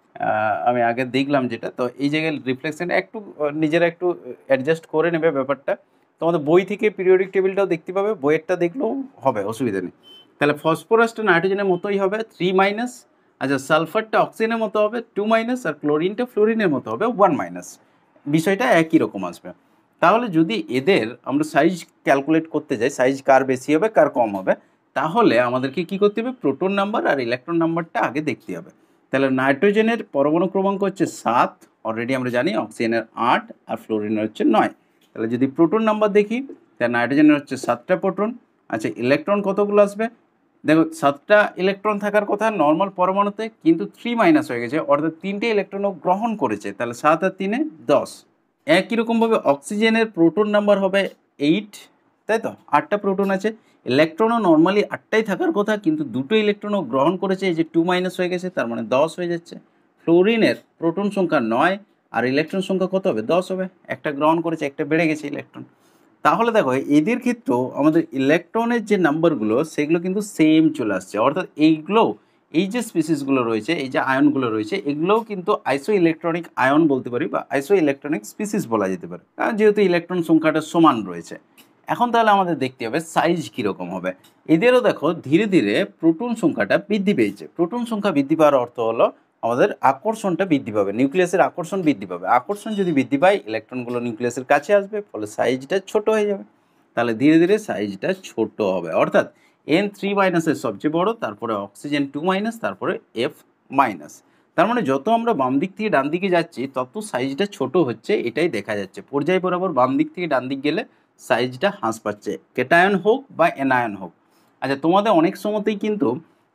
আমি আগে দেখলাম যেটা, তো এই জায়গায় রিফ্লেকশনটা একটু নিজেরা একটু অ্যাডজাস্ট করে নেবে ব্যাপারটা। তোমাদের বই থেকে পিরিয়ডিক টেবিলটাও দেখতে পাবে, বইয়েরটা দেখলেও হবে, অসুবিধা নেই। তাহলে ফসফরাসটা নাইট্রোজেনের মতোই হবে থ্রি মাইনাস, আচ্ছা সালফারটা অক্সিজেনের মতো হবে টু মাইনাস, আর ক্লোরিনটা ফ্লোরিনের মতো হবে ওয়ান মাইনাস। বিষয়টা একই রকম আসবে। তাহলে যদি এদের আমরা সাইজ ক্যালকুলেট করতে যাই, সাইজ কার বেশি হবে কার কম হবে, তাহলে আমাদেরকে কি করতে হবে, প্রোটন নাম্বার আর ইলেকট্রন নাম্বারটা আগে দেখতে হবে। তাহলে নাইট্রোজেনের পরমাণু ক্রমাঙ্ক হচ্ছে সাত, অলরেডি আমরা জানি, অক্সিজেনের আট, আর ফ্লোরিনের হচ্ছে নয়। তাহলে যদি প্রোটন নাম্বার দেখি তাহলে নাইট্রোজেনের হচ্ছে সাতটা প্রোটন, আচ্ছা ইলেকট্রন কতগুলো আসবে, দেখো সাতটা ইলেকট্রন থাকার কথা নর্মাল পরমাণুতে, কিন্তু থ্রি মাইনাস হয়ে গেছে, অর্থাৎ তিনটে ইলেকট্রনও গ্রহণ করেছে, তাহলে সাত আর তিনে দশ। একই রকমভাবে অক্সিজেনের প্রোটন নাম্বার হবে এইট, তাই তো, আটটা প্রোটন আছে, ইলেকট্রনও নর্মালি আটটাই থাকার কথা, কিন্তু দুটো ইলেকট্রনও গ্রহণ করেছে, এই যে টু মাইনাস হয়ে গেছে, তার মানে দশ হয়ে যাচ্ছে। ফ্লোরিনের প্রোটন সংখ্যা নয়, আর ইলেকট্রন সংখ্যা কত হবে, দশ হবে, একটা গ্রহণ করেছে, একটা বেড়ে গেছে ইলেকট্রন। তাহলে দেখো এদের ক্ষেত্রেও আমাদের ইলেকট্রনের যে নাম্বারগুলো সেগুলো কিন্তু সেম চলে আসছে, অর্থাৎ এইগুলো, এই যে স্পিসিসগুলো রয়েছে, এই যে আয়নগুলো রয়েছে, এগুলোও কিন্তু আইসো ইলেকট্রনিক আয়ন বলতে পারি, বা আইসো ইলেকট্রনিক স্পিসিস বলা যেতে পারে, কারণ যেহেতু ইলেকট্রন সংখ্যাটা সমান রয়েছে। এখন তাহলে আমাদের দেখতে হবে সাইজ কীরকম হবে। এদেরও দেখো ধীরে ধীরে প্রোটন সংখ্যাটা বৃদ্ধি পেয়েছে। প্রোটন সংখ্যা বৃদ্ধি পাওয়ার অর্থ হলো আমাদের আকর্ষণটা বৃদ্ধি পাবে, নিউক্লিয়াসের আকর্ষণ বৃদ্ধি পাবে। আকর্ষণ যদি বৃদ্ধি পায় ইলেকট্রনগুলো নিউক্লিয়াসের কাছে আসবে, ফলে সাইজটা ছোট হয়ে যাবে, তাহলে ধীরে ধীরে সাইজটা ছোট হবে, অর্থাৎ এন থ্রি মাইনাসের সবচেয়ে বড়, তারপরে অক্সিজেন টু মাইনাস, তারপরে এফ মাইনাস। তার মানে যত আমরা বাম দিক থেকে ডান দিকে যাচ্ছি তত সাইজটা ছোট হচ্ছে, এটাই দেখা যাচ্ছে। পর্যায় বরাবর বাম দিক থেকে ডান দিক গেলে সাইজটা হ্রাস পাচ্ছে, ক্যাটায়ন হোক বা অ্যানায়ন হোক। আচ্ছা তোমাদের অনেক সময়তেই কিন্তু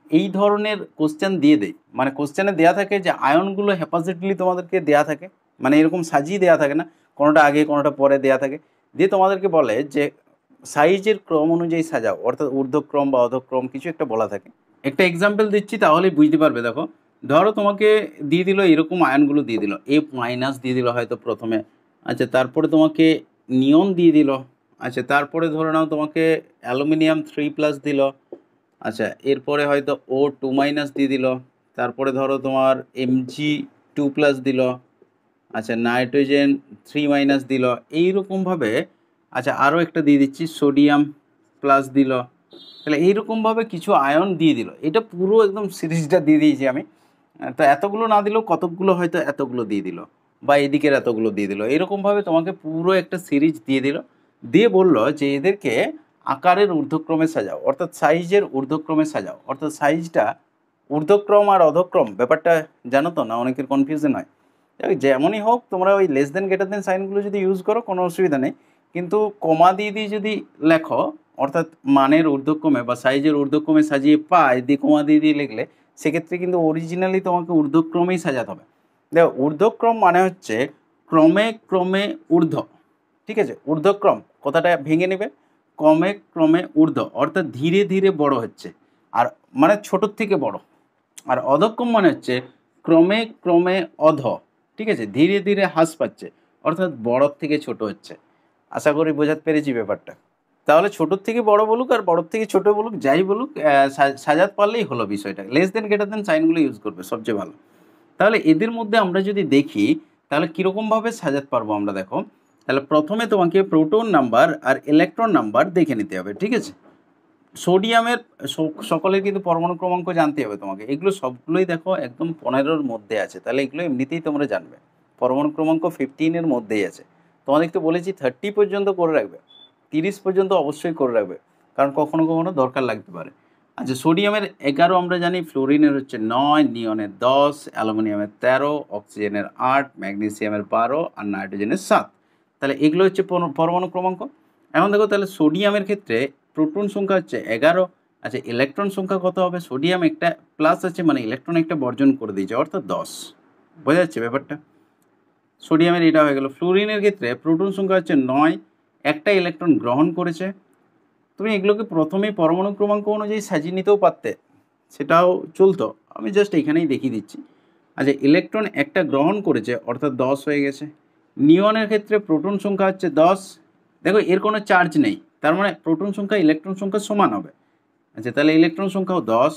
এই ধরনের কোশ্চেন দিয়ে দেয়, মানে কোশ্চেনে দেওয়া থাকে যে আয়নগুলো হ্যাপাজেটলি তোমাদেরকে দেওয়া থাকে, মানে এরকম সাজিয়ে দেওয়া থাকে না, কোনোটা আগে কোনোটা পরে দেওয়া থাকে, দিয়ে তোমাদেরকে বলে যে সাইজের ক্রম অনুযায়ী সাজাও, অর্থাৎ ঊর্ধ্বক্রম বা অধক্রম কিছু একটা বলা থাকে। একটা এক্সাম্পল দিচ্ছি তাহলেই বুঝতে পারবে। দেখো, ধরো তোমাকে দিয়ে দিল এরকম আয়নগুলো দিয়ে দিল, এফ মাইনাস দিয়ে দিল হয়তো প্রথমে, আচ্ছা তারপরে তোমাকে নিয়ন দিয়ে দিল, আচ্ছা তারপরে ধরে নাও তোমাকে অ্যালুমিনিয়াম থ্রি প্লাস দিল, আচ্ছা এরপরে হয়তো ও টু মাইনাস দিয়ে দিল, তারপরে ধরো তোমার এমজি টু প্লাস দিল, আচ্ছা নাইট্রোজেন থ্রি মাইনাস দিল, এইরকমভাবে। আচ্ছা আরও একটা দিয়ে দিচ্ছি, সোডিয়াম প্লাস দিল। তাহলে এইরকমভাবে কিছু আয়ন দিয়ে দিল, এটা পুরো একদম সিরিজটা দিয়ে দিয়েছি আমি। তো এতগুলো না দিলেও কতকগুলো হয়তো এতগুলো দিয়ে দিল, বা এদিকের এতগুলো দিয়ে দিল, এরকমভাবে তোমাকে পুরো একটা সিরিজ দিয়ে দিল, দিয়ে বললো যে এদেরকে আকারের ঊর্ধ্বক্রমে সাজাও, অর্থাৎ সাইজের ঊর্ধ্বক্রমে সাজাও। অর্থাৎ সাইজটা ঊর্ধ্বক্রম আর অধক্রম ব্যাপারটা জানো তো না, অনেকের কনফিউশন হয়। যেমনই হোক তোমরা ওই লেস দেন গ্রেটার দেন সাইনগুলো যদি ইউজ করো কোনো অসুবিধা নেই, কিন্তু কমা দিয়ে দিয়ে যদি লেখো, অর্থাৎ মানের ঊর্ধ্বক্রমে বা সাইজের ঊর্ধ্বক্রমে সাজিয়ে পায় দিয়ে কমা দিয়ে দিয়ে লিখলে সেক্ষেত্রে কিন্তু অরিজিনালি তোমাকে ঊর্ধ্বক্রমেই সাজাতে হবে। দেখো ঊর্ধ্বক্রম মানে হচ্ছে ক্রমে ক্রমে ঊর্ধ্ব, ঠিক আছে? ঊর্ধ্বক্রম কথাটা ভেঙে নেবে, ক্রমে ক্রমে ঊর্ধ্ব অর্থাৎ ধীরে ধীরে বড় হচ্ছে, আর মানে ছোটোর থেকে বড়। আর অধক্রম মানে হচ্ছে ক্রমে ক্রমে অধ, ঠিক আছে, ধীরে ধীরে হ্রাস পাচ্ছে, অর্থাৎ বড়র থেকে ছোট হচ্ছে। আশা করি বোঝাতে পেরেছি ব্যাপারটা। তাহলে ছোটোর থেকে বড় বলুক আর বড়র থেকে ছোট বলুক, যাই বলুক সাজাতে পারলেই হলো বিষয়টা। লেস দেন গ্রেটার দেন সাইনগুলো ইউজ করবে সবচেয়ে ভালো। তাহলে এদের মধ্যে আমরা যদি দেখি তাহলে কীরকমভাবে সাজাতে পারবো আমরা, দেখো তাহলে প্রথমে তোমাকে প্রোটন নাম্বার আর ইলেকট্রন নাম্বার দেখে নিতে হবে, ঠিক আছে? সোডিয়ামের সকলের কিন্তু পরমাণু ক্রমাঙ্ক জানতে হবে তোমাকে, এগুলো সবগুলোই দেখো একদম পনেরোর মধ্যে আছে, তাহলে এগুলো এমনিতেই তোমরা জানবে। পরমাণু ক্রমাঙ্ক ফিফটিনের মধ্যেই আছে, তোমাদের তো বলেছি থার্টি পর্যন্ত করে রাখবে, তিরিশ পর্যন্ত অবশ্যই করে রাখবে, কারণ কখনো কখনো দরকার লাগতে পারে। আচ্ছা সোডিয়ামের এগারো আমরা জানি, ফ্লোরিনের হচ্ছে নয়, নিয়নের দশ, অ্যালুমিনিয়ামের তেরো, অক্সিজেনের আট, ম্যাগনেসিয়ামের বারো আর নাইট্রোজেনের সাত। তাহলে এগুলো হচ্ছে পরমাণু ক্রমাঙ্ক। এখন দেখো তাহলে সোডিয়ামের ক্ষেত্রে প্রোটন সংখ্যা হচ্ছে এগারো, আচ্ছা ইলেকট্রন সংখ্যা কত হবে? সোডিয়াম একটা প্লাস আছে মানে ইলেকট্রন একটা বর্জন করে দিয়েছে, অর্থাৎ দশ। বোঝা যাচ্ছে ব্যাপারটা? সোডিয়ামের এটা হয়ে গেল। ফ্লোরিনের ক্ষেত্রে প্রোটন সংখ্যা হচ্ছে নয়, একটা ইলেকট্রন গ্রহণ করেছে। তুমি এগুলোকে প্রথমেই পরমাণু ক্রমাঙ্ক অনুযায়ী সাজিয়ে নিতেও পারতে, সেটাও চলতো, আমি জাস্ট এখানেই দেখিয়ে দিচ্ছি। আচ্ছা ইলেকট্রন একটা গ্রহণ করেছে অর্থাৎ দশ হয়ে গেছে। নিয়নের ক্ষেত্রে প্রোটন সংখ্যা হচ্ছে দশ, দেখো এর কোনো চার্জ নেই, তার মানে প্রোটন সংখ্যা ইলেকট্রন সংখ্যা সমান হবে। আচ্ছা তাহলে ইলেকট্রন সংখ্যাও দশ।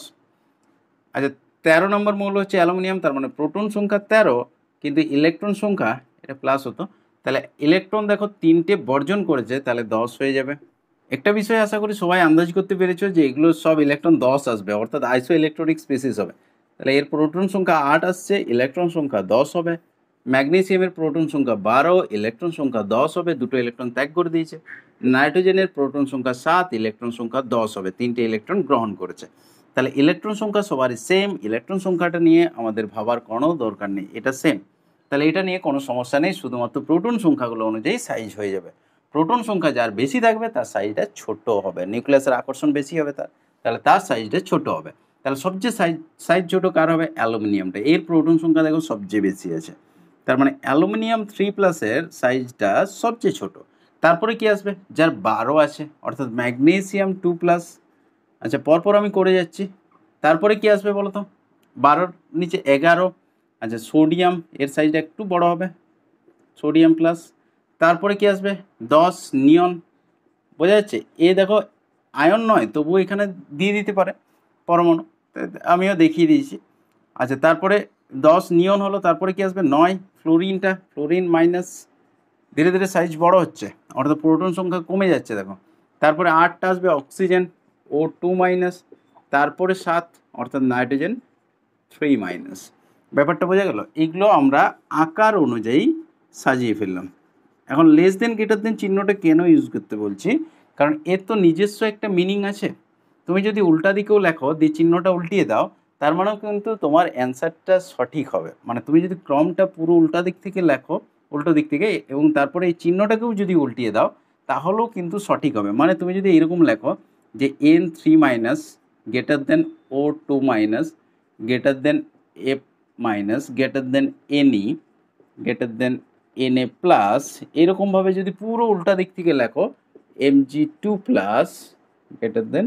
আচ্ছা তেরো নম্বর মৌল হচ্ছে অ্যালুমিনিয়াম, তার মানে প্রোটন সংখ্যা তেরো কিন্তু ইলেকট্রন সংখ্যা এটা প্লাস হতো, তাহলে ইলেকট্রন দেখো তিনটে বর্জন করেছে, তাহলে দশ হয়ে যাবে। একটা বিষয় আশা করি সবাই আন্দাজ করতে পেরেছো যে এগুলো সব ইলেকট্রন দশ আসবে, অর্থাৎ আইসো ইলেকট্রনিক স্পেসিস হবে। তাহলে এর প্রোটন সংখ্যা আট আসছে, ইলেকট্রন সংখ্যা দশ হবে। ম্যাগনেসিয়ামের প্রোটন সংখ্যা বারো, ইলেকট্রন সংখ্যা দশ হবে, দুটো ইলেকট্রন ত্যাগ করে দিয়েছে। নাইট্রোজেনের প্রোটন সংখ্যা সাত, ইলেকট্রন সংখ্যা দশ হবে, তিনটে ইলেকট্রন গ্রহণ করেছে। তাহলে ইলেকট্রন সংখ্যা সবারই সেম, ইলেকট্রন সংখ্যাটা নিয়ে আমাদের ভাবার কোনো দরকার নেই, এটা সেম। তাহলে এটা নিয়ে কোনো সমস্যা নেই, শুধুমাত্র প্রোটন সংখ্যাগুলো অনুযায়ী সাইজ হয়ে যাবে। প্রোটন সংখ্যা যার বেশি থাকবে তার সাইজটা ছোট হবে, নিউক্লিয়াসের আকর্ষণ বেশি হবে তার, তাহলে তার সাইজটা ছোট হবে। তাহলে সবচেয়ে সাইজ সাইজ ছোটো কার হবে? অ্যালুমিনিয়ামটা, এর প্রোটন সংখ্যা দেখো সবচেয়ে বেশি আছে, তার মানে অ্যালুমিনিয়াম থ্রি প্লাসের সাইজটা সবচেয়ে ছোট। তারপরে কি আসবে? যার বারো আছে, অর্থাৎ ম্যাগনেসিয়াম টু প্লাস। আচ্ছা পরপর আমি করে যাচ্ছি, তারপরে কি আসবে বলো তো? বারোর নিচে এগারো, আচ্ছা সোডিয়াম, এর সাইজটা একটু বড় হবে, সোডিয়াম প্লাস। তারপরে কি আসবে? দশ, নিয়ন। বোঝা যাচ্ছে? এ দেখো আয়ন নয় তবুও এখানে দিয়ে দিতে পারে পরমাণু, আমিও দেখিয়ে দিয়েছি। আচ্ছা তারপরে দশ নিয়ন হলো, তারপরে কি আসবে? নয়, ফ্লোরিনটা, ফ্লোরিন মাইনাস, ধীরে ধীরে সাইজ বড় হচ্ছে, অর্থাৎ প্রোটন সংখ্যা কমে যাচ্ছে দেখো। তারপরে আটটা আসবে অক্সিজেন, ও টু মাইনাস, তারপরে সাত অর্থাৎ নাইট্রোজেন থ্রি মাইনাস। ব্যাপারটা বোঝা গেল? এগুলো আমরা আকার অনুযায়ী সাজিয়ে ফেললাম। এখন লেস দেন গ্রেটার দেন চিহ্নটা কেন ইউজ করতে বলছি, কারণ এর তো নিজস্ব একটা মিনিং আছে। তুমি যদি উল্টা দিকেও লেখো দিয়ে চিহ্নটা উল্টিয়ে দাও, তার মানেও কিন্তু তোমার অ্যান্সারটা সঠিক হবে। মানে তুমি যদি ক্রমটা পুরো উল্টা দিক থেকে লেখো, উল্টো দিক থেকে, এবং তারপরে এই চিহ্নটাকেও যদি উল্টিয়ে দাও তাহলেও কিন্তু সঠিক হবে। মানে তুমি যদি এরকম লেখো যে N three minus greater than O two minus greater than F minus greater than NE greater than N A plus, এরকমভাবে যদি পুরো উল্টা দিক থেকে লেখো M G two plus greater than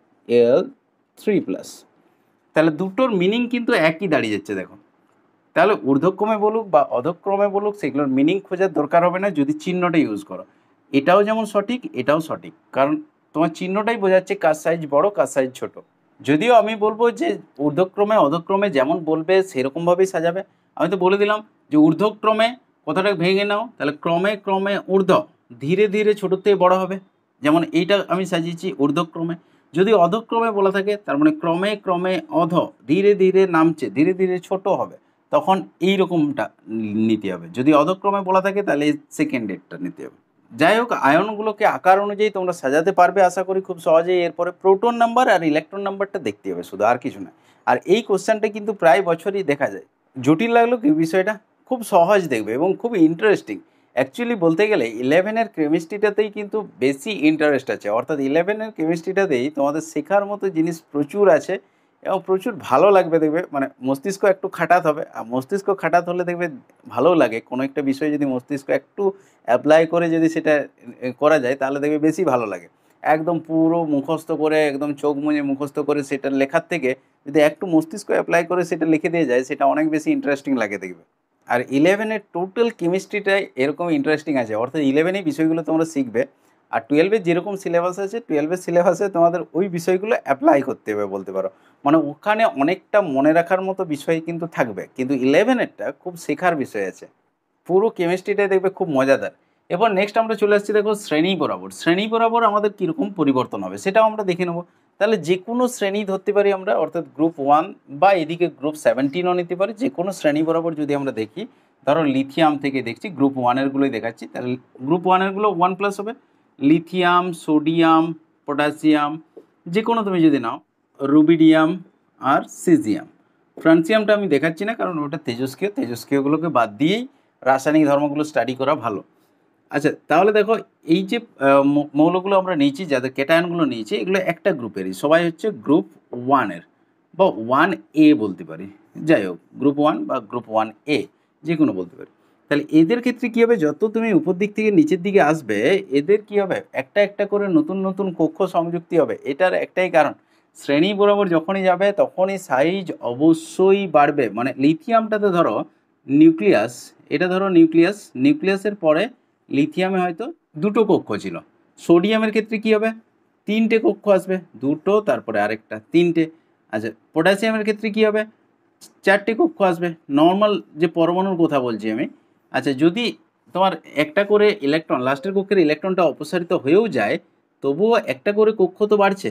L three plus, তাহলে দুটোর মিনিং কিন্তু একই দাঁড়িয়ে যাচ্ছে। দেখো তাহলে ঊর্ধ্বক্রমে বলুক বা অধক্রমে বলুক সেগুলোর মিনিং খোঁজার দরকার হবে না যদি চিহ্নটা ইউজ করো। এটাও যেমন সঠিক এটাও সঠিক, কারণ তোমার চিহ্নটাই বোঝাচ্ছে কার সাইজ বড় কার সাইজ ছোট। যদিও আমি বলবো যে ঊর্ধ্বক্রমে অধক্রমে যেমন বলবে সেরকমভাবেই সাজাবে। আমি তো বলে দিলাম যে ঊর্ধ্বক্রমে কথাটা ভেঙে নাও, তাহলে ক্রমে ক্রমে ঊর্ধ্ব ধীরে ধীরে ছোটোর থেকে বড় হবে, যেমন এইটা আমি সাজিয়েছি ঊর্ধ্বক্রমে। যদি অধক্রমে বলা থাকে তার মানে ক্রমে ক্রমে অধ ধীরে ধীরে নামছে ধীরে ধীরে ছোট হবে, তখন এই রকমটা নিতে হবে। যদি অধক্রমে বলা থাকে তাহলে সেকেন্ড ডেটটা নিতে হবে। যাই হোক, আয়নগুলোকে আকার অনুযায়ী তোমরা সাজাতে পারবে আশা করি খুব সহজেই। এরপরে প্রোটন নাম্বার আর ইলেকট্রন নাম্বারটা দেখতে হবে শুধু, আর কিছু না। আর এই কোশ্চেনটা কিন্তু প্রায় বছরই দেখা যায়। জটিল লাগলো কি বিষয়টা? খুব সহজ দেখবে এবং খুব ইন্টারেস্টিং। অ্যাকচুয়ালি বলতে গেলে ইলেভেনের কেমিস্ট্রিটাতেই কিন্তু বেশি ইন্টারেস্ট আছে, অর্থাৎ ইলেভেনের কেমিস্ট্রিটাতেই তোমাদের শেখার মতো জিনিস প্রচুর আছে এবং প্রচুর ভালো লাগবে দেখবে। মানে মস্তিষ্ক একটু খাটাতে হবে, আর মস্তিষ্ক খাটাতে হলে দেখবে ভালো লাগে। কোনো একটা বিষয় যদি মস্তিষ্ক একটু অ্যাপ্লাই করে যদি সেটা করা যায় তাহলে দেখবে বেশি ভালো লাগে। একদম পুরো মুখস্থ করে একদম চোখ মুজে মুখস্থ করে সেটা লেখার থেকে যদি একটু মস্তিষ্ক অ্যাপ্লাই করে সেটা লিখে দিয়ে যায় সেটা অনেক বেশি ইন্টারেস্টিং লাগে দেখবে। আর ইলেভেনের টোটাল কেমিস্ট্রিটাই এরকম ইন্টারেস্টিং আছে, অর্থাৎ ইলেভেনেই বিষয়গুলো তোমরা শিখবে। আর টুয়েলভের যেরকম সিলেবাস আছে টুয়েলভের সিলেবাসে তোমাদের ওই বিষয়গুলো অ্যাপ্লাই করতে হবে বলতে পারো। মানে ওখানে অনেকটা মনে রাখার মতো বিষয় কিন্তু থাকবে, কিন্তু ইলেভেনেরটা খুব শেখার বিষয় আছে। পুরো কেমিস্ট্রিটাই দেখবে খুব মজাদার। এবার নেক্সট আমরা চলে আসছি দেখো শ্রেণী বরাবর। শ্রেণী বরাবর আমাদের কীরকম পরিবর্তন হবে সেটাও আমরা দেখে নেবো। তাহলে যে কোনো শ্রেণী ধরতে পারি আমরা, অর্থাৎ গ্রুপ ওয়ান বা এদিকে গ্রুপ সেভেন্টিনও নিতে পারি। যে কোনো শ্রেণী বরাবর যদি আমরা দেখি, ধরো লিথিয়াম থেকে দেখছি, গ্রুপ ওয়ানেরগুলোই দেখাচ্ছি, তাহলে গ্রুপ ওয়ানেরগুলো ওয়ান প্লাস হবে। লিথিয়াম, সোডিয়াম, পটাশিয়াম, যে কোনো তুমি যদি নাও, রুবিডিয়াম আর সিজিয়াম। ফ্রান্সিয়ামটা আমি দেখাচ্ছি না কারণ ওটা তেজস্ক্রিয়, তেজস্ক্রিয়গুলোকে বাদ দিয়েই রাসায়নিক ধর্মগুলো স্টাডি করা ভালো। আচ্ছা, তাহলে দেখো এই যে মৌলগুলো আমরা নিয়েছি, যাদের ক্যাটায়নগুলো নিয়েছি, এগুলো একটা গ্রুপেরই, সবাই হচ্ছে গ্রুপ ওয়ানের বা ওয়ান এ বলতে পারি। যাই হোক, গ্রুপ ওয়ান বা গ্রুপ ওয়ান এ যে কোনো বলতে পারি। তাহলে এদের ক্ষেত্রে কী হবে, যত তুমি উপর দিক থেকে নিচের দিকে আসবে এদের কী হবে, একটা একটা করে নতুন নতুন কক্ষ সংযুক্তি হবে। এটার একটাই কারণ, শ্রেণী বরাবর যখনই যাবে তখনই সাইজ অবশ্যই বাড়বে। মানে লিথিয়ামটাতে ধরো নিউক্লিয়াস, এটা ধরো নিউক্লিয়াস, নিউক্লিয়াসের পরে লিথিয়ামে হয়তো দুটো কক্ষ ছিল। সোডিয়ামের ক্ষেত্রে কী হবে, তিনটে কক্ষ আসবে, দুটো তারপরে আরেকটা, তিনটে। আচ্ছা, পটাশিয়ামের ক্ষেত্রে কী হবে, চারটে কক্ষ আসবে। নর্মাল যে পরমাণুর কথা বলছি আমি। আচ্ছা, যদি তোমার একটা করে ইলেকট্রন, লাস্টের কক্ষের ইলেকট্রনটা অপসারিত হয়েও যায় তবুও একটা করে কক্ষ তো বাড়ছে।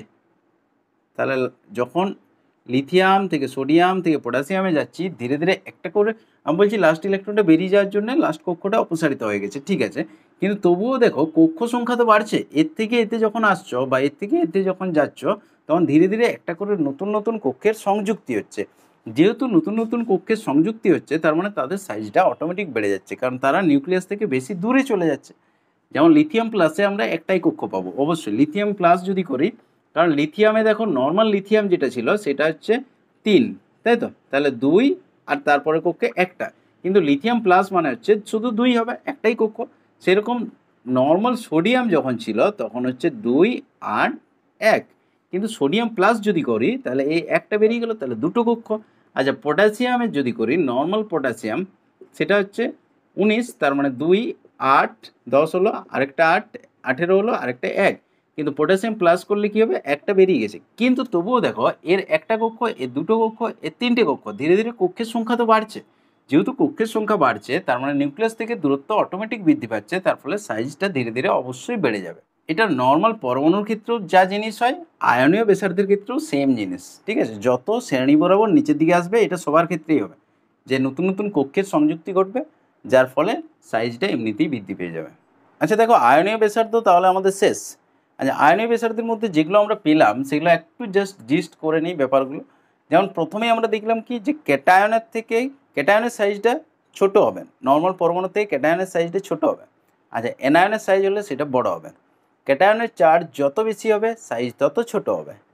তাহলে যখন লিথিয়াম থেকে সোডিয়াম থেকে পটাশিয়ামে যাচ্ছি ধীরে ধীরে একটা করে, আমি বলছি লাস্ট ইলেকট্রনটা বেরিয়ে যাওয়ার জন্য লাস্ট কক্ষটা অপসারিত হয়ে গেছে, ঠিক আছে, কিন্তু তবুও দেখো কক্ষ সংখ্যা তো বাড়ছে। এর থেকে এতে যখন আসছো বা এর থেকে এতে যখন যাচ্ছ তখন ধীরে ধীরে একটা করে নতুন নতুন কক্ষের সংযুক্তি হচ্ছে। যেহেতু নতুন নতুন কক্ষের সংযুক্তি হচ্ছে তার মানে তাদের সাইজটা অটোমেটিক বেড়ে যাচ্ছে, কারণ তারা নিউক্লিয়াস থেকে বেশি দূরে চলে যাচ্ছে। যেমন লিথিয়াম প্লাসে আমরা একটাই কক্ষ পাবো অবশ্যই, লিথিয়াম প্লাস যদি করি, কারণ লিথিয়ামে দেখো নর্মাল লিথিয়াম যেটা ছিল সেটা হচ্ছে তিন, তাই তো, তাহলে দুই আর তারপরে কক্ষে একটা, কিন্তু লিথিয়াম প্লাস মানে হচ্ছে শুধু দুই হবে, একটাই কক্ষ। সেরকম নর্মাল সোডিয়াম যখন ছিল তখন হচ্ছে দুই আর এক, কিন্তু সোডিয়াম প্লাস যদি করি তাহলে এই একটা বেরিয়ে গেল, তাহলে দুটো কক্ষ। আচ্ছা, পটাশিয়ামের যদি করি, নর্মাল পটাশিয়াম সেটা হচ্ছে উনিশ, তার মানে দুই আট দশ হলো, আরেকটা আট আঠেরো হলো, আরেকটা এক, কিন্তু পটাশিয়াম প্লাস করলে কী হবে, একটা বেরিয়ে গেছে। কিন্তু তবুও দেখো এর একটা কক্ষ, এর দুটো কক্ষ, এর তিনটে কক্ষ, ধীরে ধীরে কক্ষের সংখ্যা তো বাড়ছে। যেহেতু কক্ষের সংখ্যা বাড়ছে তার মানে নিউক্লিয়াস থেকে দূরত্ব অটোমেটিক বৃদ্ধি পাচ্ছে, তার ফলে সাইজটা ধীরে ধীরে অবশ্যই বেড়ে যাবে। এটা নর্মাল পরমাণুর ক্ষেত্রেও যা জিনিস হয়, আয়নীয় ব্যাসার্ধের ক্ষেত্রেও সেম জিনিস, ঠিক আছে। যত শ্রেণী বরাবর নিচের দিকে আসবে এটা সবার ক্ষেত্রেই হবে, যে নতুন নতুন কক্ষের সংযুক্তি ঘটবে যার ফলে সাইজটা এমনিতেই বৃদ্ধি পেয়ে যাবে। আচ্ছা দেখো, আয়নীয় ব্যাসার্ধ তাহলে আমাদের শেষ। আচ্ছা, আয়নীয় ব্যাসার্ধের মধ্যে যেগুলো আমরা পেলাম সেগুলো একটু জাস্ট জিস্ট করে নিই ব্যাপারগুলো। যেমন প্রথমেই আমরা দেখলাম কি, যে ক্যাটায়নের থেকে ক্যাটায়নের সাইজটা ছোট হবে, নর্মাল পরমাণু থেকে ক্যাটায়নের সাইজটা ছোট হবে। আচ্ছা, অ্যানায়নের সাইজ হলে সেটা বড় হবে। ক্যাটায়নের চার্জ যত বেশি হবে সাইজ তত ছোট হবে,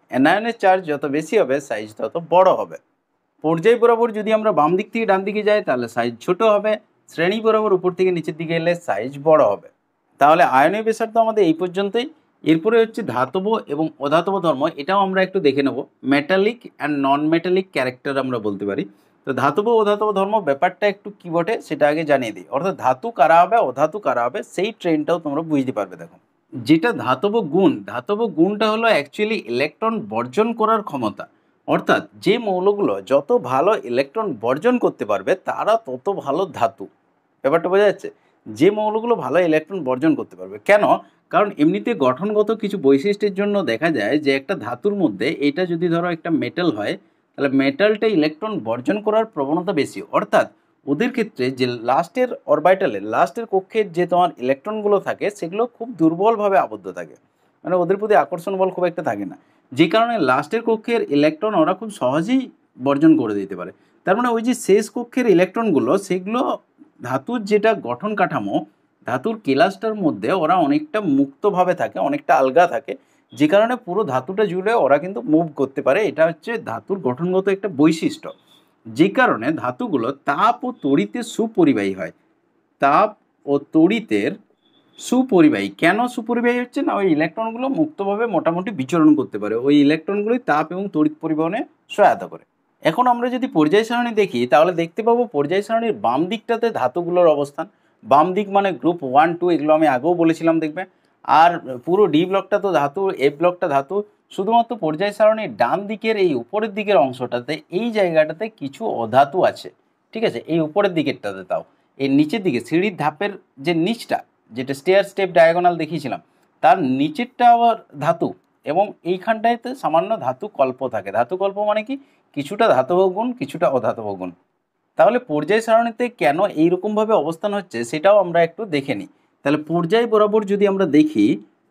অ্যানায়নের চার্জ যত বেশি হবে সাইজ তত বড় হবে। পর্যায় বরাবর যদি আমরা বাম দিক থেকে ডান দিকে যাই তাহলে সাইজ ছোট হবে, শ্রেণী বরাবর উপর থেকে নিচের দিকে এলে সাইজ বড় হবে। তাহলে আয়নীয় ব্যাসার্ধ আমাদের এই পর্যন্তই। এরপরে হচ্ছে ধাতব এবং অধাতব ধর্ম, এটাও আমরা একটু দেখে নেব। Metallic and non metallic character আমরা বলতে পারি। তো ধাতব অধাতব ধর্ম ব্যাপারটা একটু কী বটে সেটা আগে জানিয়ে দিই। অর্থাৎ ধাতু কারা হবে অধাতু কারা হবে সেই ট্রেনটাও তোমরা বুঝতে পারবে। দেখো, যেটা ধাতব গুণ, ধাতব গুণটা হলো অ্যাকচুয়ালি ইলেকট্রন বর্জন করার ক্ষমতা। অর্থাৎ যে মৌলগুলো যত ভালো ইলেকট্রন বর্জন করতে পারবে তারা তত ভালো ধাতু। ব্যাপারটা বোঝা যাচ্ছে? যে মৌলগুলো ভালো ইলেকট্রন বর্জন করতে পারবে। কেন? কারণ এমনিতে গঠনগত কিছু বৈশিষ্ট্যের জন্য দেখা যায় যে একটা ধাতুর মধ্যে এটা যদি ধরো একটা মেটাল হয় তাহলে মেটালটা ইলেকট্রন বর্জন করার প্রবণতা বেশি। অর্থাৎ ওদের ক্ষেত্রে যে লাস্টের অরবাইটালের লাস্টের কক্ষের যে তোমার ইলেকট্রনগুলো থাকে সেগুলো খুব দুর্বলভাবে আবদ্ধ থাকে, মানে ওদের প্রতি আকর্ষণ বল খুব একটা থাকে না, যে কারণে লাস্টের কক্ষের ইলেকট্রন ওরা খুব সহজেই বর্জন করে দিতে পারে। তার মানে ওই যে শেষ কক্ষের ইলেকট্রনগুলো সেগুলো ধাতুর যেটা গঠন কাঠামো, ধাতুর কেলাসটার মধ্যে ওরা অনেকটা মুক্তভাবে থাকে, অনেকটা আলগা থাকে, যে কারণে পুরো ধাতুটা জুড়ে ওরা কিন্তু মুভ করতে পারে। এটা হচ্ছে ধাতুর গঠনগত একটা বৈশিষ্ট্য, যে কারণে ধাতুগুলো তাপ ও তড়িতে সুপরিবাহী হয়। তাপ ও তড়িতের সুপরিবাহী কেন সুপরিবাহী হচ্ছে না, ওই ইলেকট্রনগুলো মুক্তভাবে মোটামুটি বিচরণ করতে পারে, ওই ইলেকট্রনগুলোই তাপ এবং তড়িৎ পরিবহনে সহায়তা করে। এখন আমরা যদি পর্যায় সারণী দেখি তাহলে দেখতে পাবো পর্যায় সারণীর বাম দিকটাতে ধাতুগুলোর অবস্থান। বাম দিক মানে গ্রুপ ওয়ান টু, এগুলো আমি আগেও বলেছিলাম দেখবে। আর পুরো ডি ব্লকটা তো ধাতু, এ ব্লকটা ধাতু। শুধুমাত্র পর্যায় সারণীর ডান দিকের এই উপরের দিকের অংশটাতে এই জায়গাটাতে কিছু অধাতু আছে, ঠিক আছে, এই উপরের দিকেরটাতে। তাও এই নিচের দিকে সিঁড়ির ধাপের যে নিচটা, যেটা স্টেয়ার স্টেপ ডায়াগোনাল দেখিয়েছিলাম, তার নিচেরটা আবার ধাতু, এবং এইখানটাতে সামান্য ধাতু কল্প থাকে। ধাতু কল্প মানে কি, কিছুটা ধাতব গুণ কিছুটা অধাতব গুণ। তাহলে পর্যায় সারণীতে কেন এইরকমভাবে অবস্থান হচ্ছে সেটাও আমরা একটু দেখে নিই। তাহলে পর্যায় বরাবর যদি আমরা দেখি,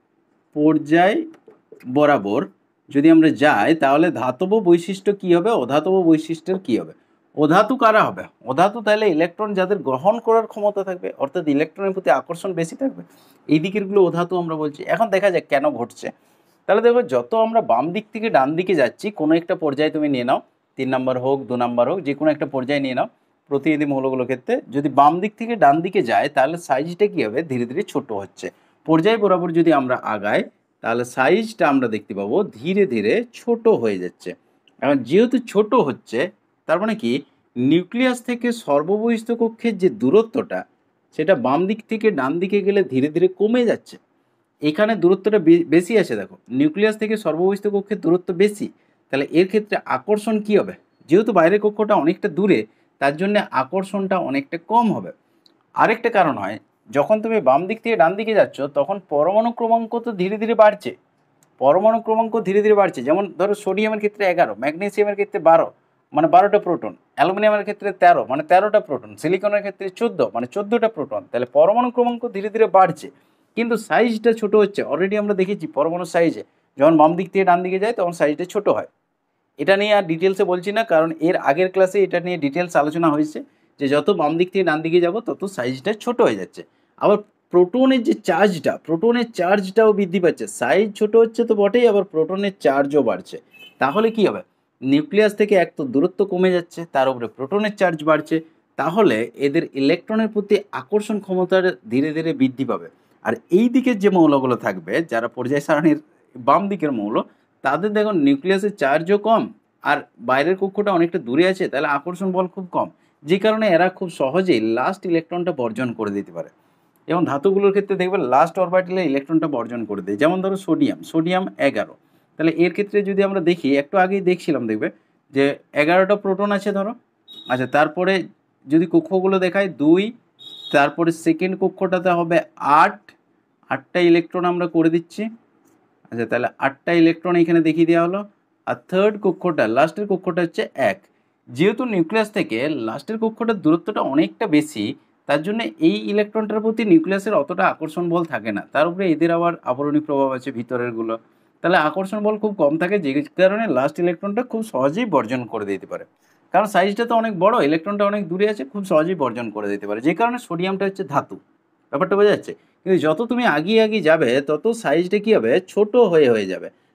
পর্যায় বরাবর যদি আমরা যাই তাহলে ধাতব বৈশিষ্ট্য কি হবে, অধাতব বৈশিষ্ট্যের কি হবে। অধাতু কারা হবে? অধাতু তাহলে ইলেকট্রন যাদের গ্রহণ করার ক্ষমতা থাকবে, অর্থাৎ ইলেকট্রনের প্রতি আকর্ষণ বেশি থাকবে, এই দিকেরগুলো অধাতু আমরা বলছি। এখন দেখা যাক কেন ঘটছে। তাহলে দেখো, যত আমরা বাম দিক থেকে ডান দিকে যাচ্ছি, কোনো একটা পর্যায়ে তুমি নিয়ে নাও, তিন নম্বর হোক দু নম্বর হোক, যে কোনো একটা পর্যায়ে নিয়ে নাও। প্রতিনিধি মৌলগুলোর ক্ষেত্রে যদি বাম দিক থেকে ডান দিকে যায় তাহলে সাইজটা কী হবে, ধীরে ধীরে ছোট হচ্ছে। পর্যায় বরাবর যদি আমরা আগাই তাহলে সাইজটা আমরা দেখতে পাবো ধীরে ধীরে ছোট হয়ে যাচ্ছে। এখন যেহেতু ছোট হচ্ছে তার মানে কি, নিউক্লিয়াস থেকে সর্ববহিস্থ কক্ষের যে দূরত্বটা সেটা বাম দিক থেকে ডান দিকে গেলে ধীরে ধীরে কমে যাচ্ছে। এখানে দূরত্বটা বেশি আছে, দেখো নিউক্লিয়াস থেকে সর্ববহিস্থ কক্ষের দূরত্ব বেশি, তাহলে এর ক্ষেত্রে আকর্ষণ কি হবে, যেহেতু বাইরের কক্ষটা অনেকটা দূরে তার জন্য আকর্ষণটা অনেকটা কম হবে। আরেকটা কারণ হয়, যখন তুমি বাম দিক থেকে ডান দিকে যাচ্ছ তখন পরমাণু ক্রমাঙ্ক তো ধীরে ধীরে বাড়ছে, পরমাণু ক্রমাঙ্ক ধীরে ধীরে বাড়ছে। যেমন ধরো সোডিয়ামের ক্ষেত্রে এগারো, ম্যাগনেসিয়ামের ক্ষেত্রে বারো মানে বারোটা প্রোটন, অ্যালুমিনিয়ামের ক্ষেত্রে তেরো মানে তেরোটা প্রোটন, সিলিকনের ক্ষেত্রে চোদ্দো মানে চোদ্দোটা প্রোটন। তাহলে পরমাণু ক্রমাঙ্ক ধীরে ধীরে বাড়ছে কিন্তু সাইজটা ছোট হচ্ছে। অলরেডি আমরা দেখেছি পরমাণু সাইজে যখন বাম দিক থেকে ডান দিকে যায় তখন সাইজটা ছোট হয়। এটা নিয়ে আর ডিটেলসে বলছি না, কারণ এর আগের ক্লাসে এটা নিয়ে ডিটেলস আলোচনা হয়েছে যে যত বাম দিক থেকে ডান দিকে যাব তত সাইজটা ছোট হয়ে যাচ্ছে। আবার প্রোটনের যে চার্জটা, প্রোটনের চার্জটাও বৃদ্ধি পাচ্ছে, সাইজ ছোট হচ্ছে তো বটেই, আবার প্রোটনের চার্জও বাড়ছে। তাহলে কি হবে, নিউক্লিয়াস থেকে এক তো দূরত্ব কমে যাচ্ছে, তার উপরে প্রোটনের চার্জ বাড়ছে, তাহলে এদের ইলেকট্রনের প্রতি আকর্ষণ ক্ষমতার ধীরে ধীরে বৃদ্ধি পাবে। আর এই দিকের যে মৌলগুলো থাকবে যারা পর্যায় সারণীর বাম দিকের মৌল, তাদের দেখো নিউক্লিয়াসের চার্জও কম আর বাইরের কক্ষটা অনেকটা দূরে আছে, তাহলে আকর্ষণ বল খুব কম, যে কারণে এরা খুব সহজেই লাস্ট ইলেকট্রনটা বর্জন করে দিতে পারে। এবং ধাতুগুলোর ক্ষেত্রে দেখবে লাস্ট অরবিটালে ইলেকট্রনটা বর্জন করে দেয়। যেমন ধরো সোডিয়াম, সোডিয়াম এগারো, তাহলে এর ক্ষেত্রে যদি আমরা দেখি, একটু আগেই দেখছিলাম দেখবে যে এগারোটা প্রোটন আছে ধরো, আচ্ছা তারপরে যদি কক্ষগুলো দেখায় দুই, তারপরে সেকেন্ড কক্ষটাতে হবে আট, আটটা ইলেকট্রন আমরা করে দিচ্ছি। আচ্ছা তাহলে আটটা ইলেকট্রন এখানে দেখিয়ে দেওয়া হলো। আর থার্ড কক্ষটা, লাস্টের কক্ষটা হচ্ছে এক। যেহেতু নিউক্লিয়াস থেকে লাস্টের কক্ষটার দূরত্বটা অনেকটা বেশি, তার জন্য এই ইলেকট্রনটার প্রতি নিউক্লিয়াসের অতটা আকর্ষণ বল থাকে না, তার উপরে এদের আবার আবরণী প্রভাব আছে ভিতরেরগুলো, তাহলে আকর্ষণ বল খুব কম থাকে, যে কারণে লাস্ট ইলেকট্রনটা খুব সহজেই বর্জন করে দিতে পারে। কারণ সাইজটা তো অনেক বড়, ইলেকট্রনটা অনেক দূরে আছে, খুব সহজেই বর্জন করে দিতে পারে, যে কারণে সোডিয়ামটা হচ্ছে ধাতু। ব্যাপারটা বোঝা যাচ্ছে? কিন্তু যত তুমি আগিয়ে আগিয়ে যাবে তত সাইজটা কী হবে, ছোট হয়ে হয়ে যাবে।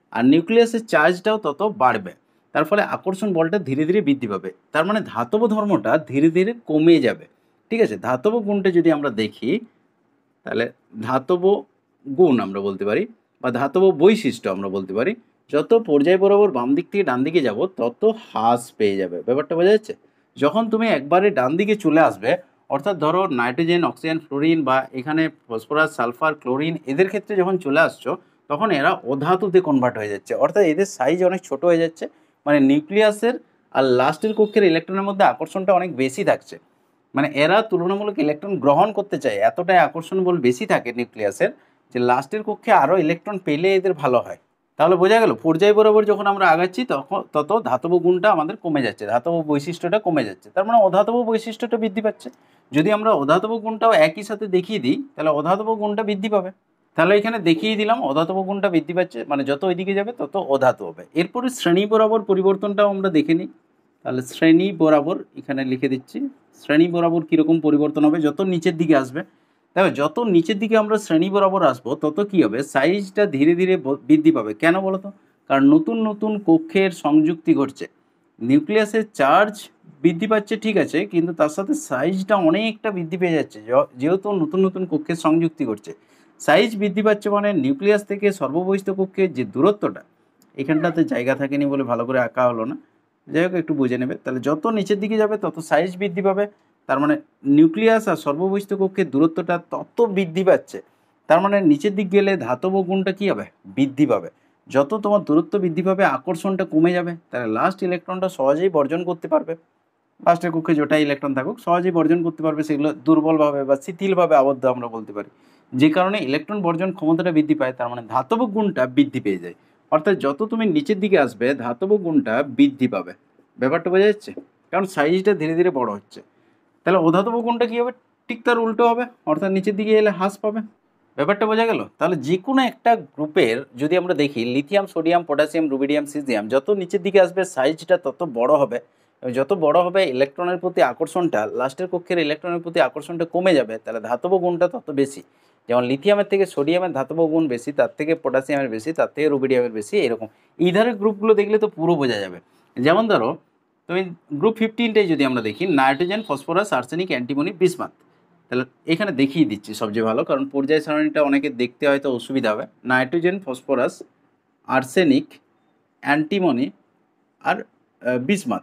আর নিউক্লিয়াসের চার্জটাও তত বাড়বে, তার ফলে আকর্ষণ বলটা ধীরে ধীরে বৃদ্ধি পাবে। তার মানে ধাতব ধর্মটা ধীরে ধীরে কমে যাবে। ঠিক আছে, ধাতব গুণটা যদি আমরা দেখি তাহলে ধাতব গুণ আমরা বলতে পারি বা ধাতব বৈশিষ্ট্য আমরা বলতে পারি, যত পর্যায় বরাবর বাম দিক থেকে ডান দিকে যাব তত হ্রাস পেয়ে যাবে। ব্যাপারটা বোঝা যাচ্ছে? যখন তুমি একবারে ডান দিকে চলে আসবে, অর্থাৎ ধরো নাইট্রোজেন, অক্সিজেন, ফ্লোরিন বা এখানে ফসফরাস, সালফার, ক্লোরিন এদের ক্ষেত্রে যখন চলে আসছো তখন এরা অধাতুতে কনভার্ট হয়ে যাচ্ছে, অর্থাৎ এদের সাইজ অনেক ছোট হয়ে যাচ্ছে। মানে নিউক্লিয়াসের আর লাস্টের কক্ষের ইলেকট্রনের মধ্যে আকর্ষণটা অনেক বেশি থাকছে, মানে এরা তুলনামূলক ইলেকট্রন গ্রহণ করতে চায়, এতটাই আকর্ষণ বল বেশি থাকে নিউক্লিয়াসের যে লাস্টের কক্ষে আরও ইলেকট্রন পেলে এদের ভালো হয়। তাহলে বোঝা গেল পর্যায় বরাবর যখন আমরা আগাচ্ছি তখন তত ধাতব গুণটা আমাদের কমে যাচ্ছে, ধাতব বৈশিষ্ট্যটা কমে যাচ্ছে, তার মানে অধাতব বৈশিষ্ট্যটা বৃদ্ধি পাচ্ছে। যদি আমরা অধাতব গুণটাও একই সাথে দেখিয়ে দিই তাহলে অধাতব গুণটা বৃদ্ধি পাবে। তাহলে এখানে দেখিয়ে দিলাম অধাতব গুণটা বৃদ্ধি পাচ্ছে, মানে যত ওইদিকে যাবে তত অধাতু হবে। এরপরে শ্রেণী বরাবর পরিবর্তনটাও আমরা দেখে নিই। তাহলে শ্রেণী বরাবর এখানে লিখে দিচ্ছি, শ্রেণী বরাবর কীরকম পরিবর্তন হবে, যত নিচের দিকে আসবে দেখো, যত নিচের দিকে আমরা শ্রেণী বরাবর আসবো তত কী হবে, সাইজটা ধীরে ধীরে বৃদ্ধি পাবে। কেন বলো তো? কারণ নতুন নতুন কক্ষের সংযুক্তি ঘটছে, নিউক্লিয়াসের চার্জ বৃদ্ধি পাচ্ছে ঠিক আছে, কিন্তু তার সাথে সাইজটা অনেকটা বৃদ্ধি পেয়ে যাচ্ছে, যেহেতু নতুন নতুন কক্ষের সংযুক্তি ঘটছে। সাইজ বৃদ্ধি পাচ্ছে মানে নিউক্লিয়াস থেকে সর্ববহিষ্ঠ কক্ষের যে দূরত্বটা, এখানটাতে জায়গা থাকেনি বলে ভালো করে আঁকা হলো না, যাই হোক একটু বুঝে নেবে। তাহলে যত নিচের দিকে যাবে তত সাইজ বৃদ্ধি পাবে, তার মানে নিউক্লিয়াস আর সর্ববহিষ্ঠ কক্ষের দূরত্বটা তত বৃদ্ধি পাচ্ছে, তার মানে নিচের দিক গেলে ধাতব গুণটা কী হবে, বৃদ্ধি পাবে। যত তোমার দূরত্ব বৃদ্ধি পাবে আকর্ষণটা কমে যাবে, তাহলে লাস্ট ইলেকট্রনটা সহজেই বর্জন করতে পারবে, লাস্টের কক্ষে যেটা ইলেকট্রন থাকুক সহজেই বর্জন করতে পারবে, সেগুলো দুর্বলভাবে বা শিথিলভাবে আবদ্ধ আমরা বলতে পারি, যে কারণে ইলেকট্রন বর্জন ক্ষমতাটা বৃদ্ধি পায়, তার মানে ধাতব গুণটা বৃদ্ধি পেয়ে যায়। অর্থাৎ যত তুমি নিচের দিকে আসবে ধাতব গুণটা বৃদ্ধি পাবে। ব্যাপারটা বোঝা যাচ্ছে? কারণ সাইজটা ধীরে ধীরে বড় হচ্ছে। তাহলে অধাতব গুণটা কী হবে, ঠিক তার উল্টো হবে, অর্থাৎ নিচের দিকে এলে হ্রাস পাবে। ব্যাপারটা বোঝা গেল? তাহলে যে কোনো একটা গ্রুপের যদি আমরা দেখি lithium, sodium, potassium, rubidium, caesium, যত নিচের দিকে আসবে সাইজটা তত বড় হবে, যত বড় হবে ইলেকট্রনের প্রতি আকর্ষণটা, লাস্টের কক্ষের ইলেকট্রনের প্রতি আকর্ষণটা কমে যাবে, তাহলে ধাতব গুণটা তত বেশি। যেমন লিথিয়ামের থেকে সোডিয়ামের ধাতব গুণ বেশি, তার থেকে পটাশিয়ামের বেশি, তার থেকে রুবিডিয়ামের বেশি, এরকম এই ধরনের গ্রুপগুলো দেখলে তো পুরো বোঝা যাবে। যেমন ধরো তুমি গ্রুপ ফিফটিনটাই যদি আমরা দেখি, nitrogen, phosphorus, arsenic, antimony, bismuth, তাহলে এখানে দেখিয়ে দিচ্ছি সবচেয়ে ভালো, কারণ পর্যায় সারণীটা অনেকে দেখতে হয়তো অসুবিধা হবে। নাইট্রোজেন, ফসফরাস, আর্সেনিক, অ্যান্টিমনি আর বিসমাথ,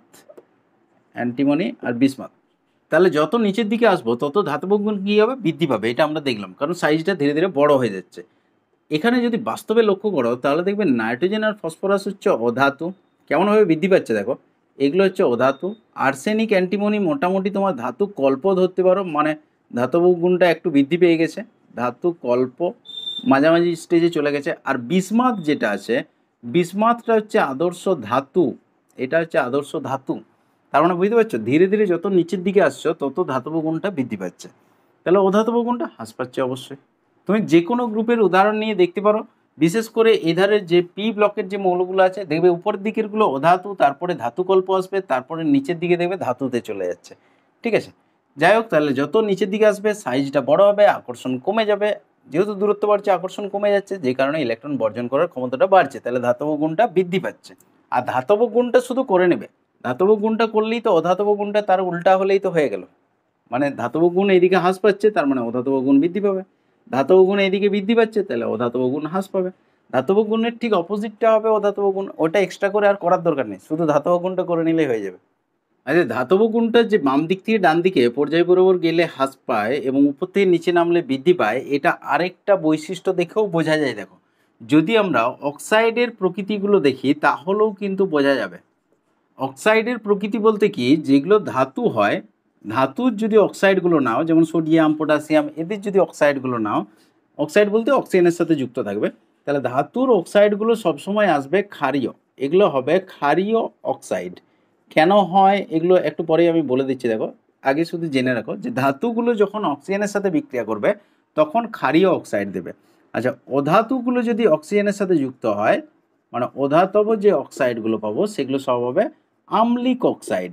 অ্যান্টিমনি আর বিসমাথ, তাহলে যত নিচের দিকে আসবো তত ধাতব গুণ কী হবে, বৃদ্ধি পাবে। এটা আমরা দেখলাম, কারণ সাইজটা ধীরে ধীরে বড় হয়ে যাচ্ছে। এখানে যদি বাস্তবে লক্ষ্য করো তাহলে দেখবে নাইট্রোজেন আর ফসফরাস হচ্ছে অধাতু, কেমনভাবে বৃদ্ধি পাচ্ছে দেখো, এগুলো হচ্ছে অধাতু। আর্সেনিক, অ্যান্টিমনি মোটামুটি তোমার ধাতু কল্প ধরতে পারো, মানে ধাতব গুণটা একটু বৃদ্ধি পেয়ে গেছে, ধাতু কল্প মাঝামাঝি স্টেজে চলে গেছে। আর বিসমাথ যেটা আছে, বিসমাথটা হচ্ছে আদর্শ ধাতু, এটা হচ্ছে আদর্শ ধাতু। তার মানে বুঝতে পারছো, ধীরে ধীরে যত নিচের দিকে আসছো তত ধাতব গুণটা বৃদ্ধি পাচ্ছে, তাহলে অধাতব গুণটা হ্রাস পাচ্ছে অবশ্যই। তুমি যে কোনো গ্রুপের উদাহরণ নিয়ে দেখতে পারো, বিশেষ করে এধারের যে পি ব্লকের যে মৌলগুলো আছে দেখবে উপরের দিকেরগুলো অধাতু, তারপরে ধাতুকল্প আসবে, তারপরে নিচের দিকে দেখবে ধাতুতে চলে যাচ্ছে। ঠিক আছে, যাই হোক, তাহলে যত নিচের দিকে আসবে সাইজটা বড় হবে, আকর্ষণ কমে যাবে, যেহেতু দূরত্ব বাড়ছে আকর্ষণ কমে যাচ্ছে, যে কারণে ইলেকট্রন বর্জন করার ক্ষমতাটা বাড়ছে, তাহলে ধাতব গুণটা বৃদ্ধি পাচ্ছে। আর ধাতব গুণটা শুধু করে নেবে, ধাতব গুণটা করলেই তো অধাতব গুণটা তার উল্টা হলেই তো হয়ে গেল, মানে ধাতব গুণ এইদিকে হ্রাস পাচ্ছে তার মানে অধাতব গুণ বৃদ্ধি পাবে, ধাতব গুণ এইদিকে বৃদ্ধি পাচ্ছে তাহলে অধাতব গুণ হ্রাস পাবে। ধাতব গুণের ঠিক অপোজিটটা হবে অধাতব গুণ, ওটা এক্সট্রা করে আর করার দরকার নেই, শুধু ধাতব গুণটা করে নিলেই হয়ে যাবে। আচ্ছা, ধাতব গুণটা যে বাম দিক থেকে ডান দিকে পর্যায় বরাবর গেলে হ্রাস পায় এবং উপর থেকে নিচে নামলে বৃদ্ধি পায়, এটা আরেকটা বৈশিষ্ট্য দেখেও বোঝা যায়। দেখো, যদি আমরা অক্সাইডের প্রকৃতিগুলো দেখি তাহলেও কিন্তু বোঝা যাবে। অক্সাইডের প্রকৃতি বলতে কি, যেগুলো ধাতু হয়, ধাতুর যদি অক্সাইডগুলো নাও, যেমন সোডিয়াম, পটাশিয়াম, এদের যদি অক্সাইডগুলো নাও, অক্সাইড বলতে অক্সিজেনের সাথে যুক্ত থাকবে, তাহলে ধাতুর অক্সাইডগুলো সবসময় আসবে ক্ষারীয়, এগুলো হবে ক্ষারীয় অক্সাইড। কেন হয় এগুলো একটু পরেই আমি বলে দিচ্ছি। দেখো, আগে শুধু জেনে রাখো যে ধাতুগুলো যখন অক্সিজেনের সাথে বিক্রিয়া করবে তখন ক্ষারীয় অক্সাইড দেবে। আচ্ছা, অধাতুগুলো যদি অক্সিজেনের সাথে যুক্ত হয়, মানে অধাতব যে অক্সাইডগুলো পাবো সেগুলো সব হবে আম্লিক অক্সাইড।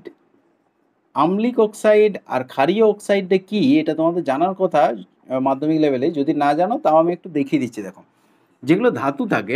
আম্লিক অক্সাইড আর ক্ষারীয় অক্সাইডটা কি এটা তোমাদের জানার কথা মাধ্যমিক লেভেলে, যদি না জানো তাও আমি একটু দেখিয়ে দিচ্ছি। দেখো, যেগুলো ধাতু থাকে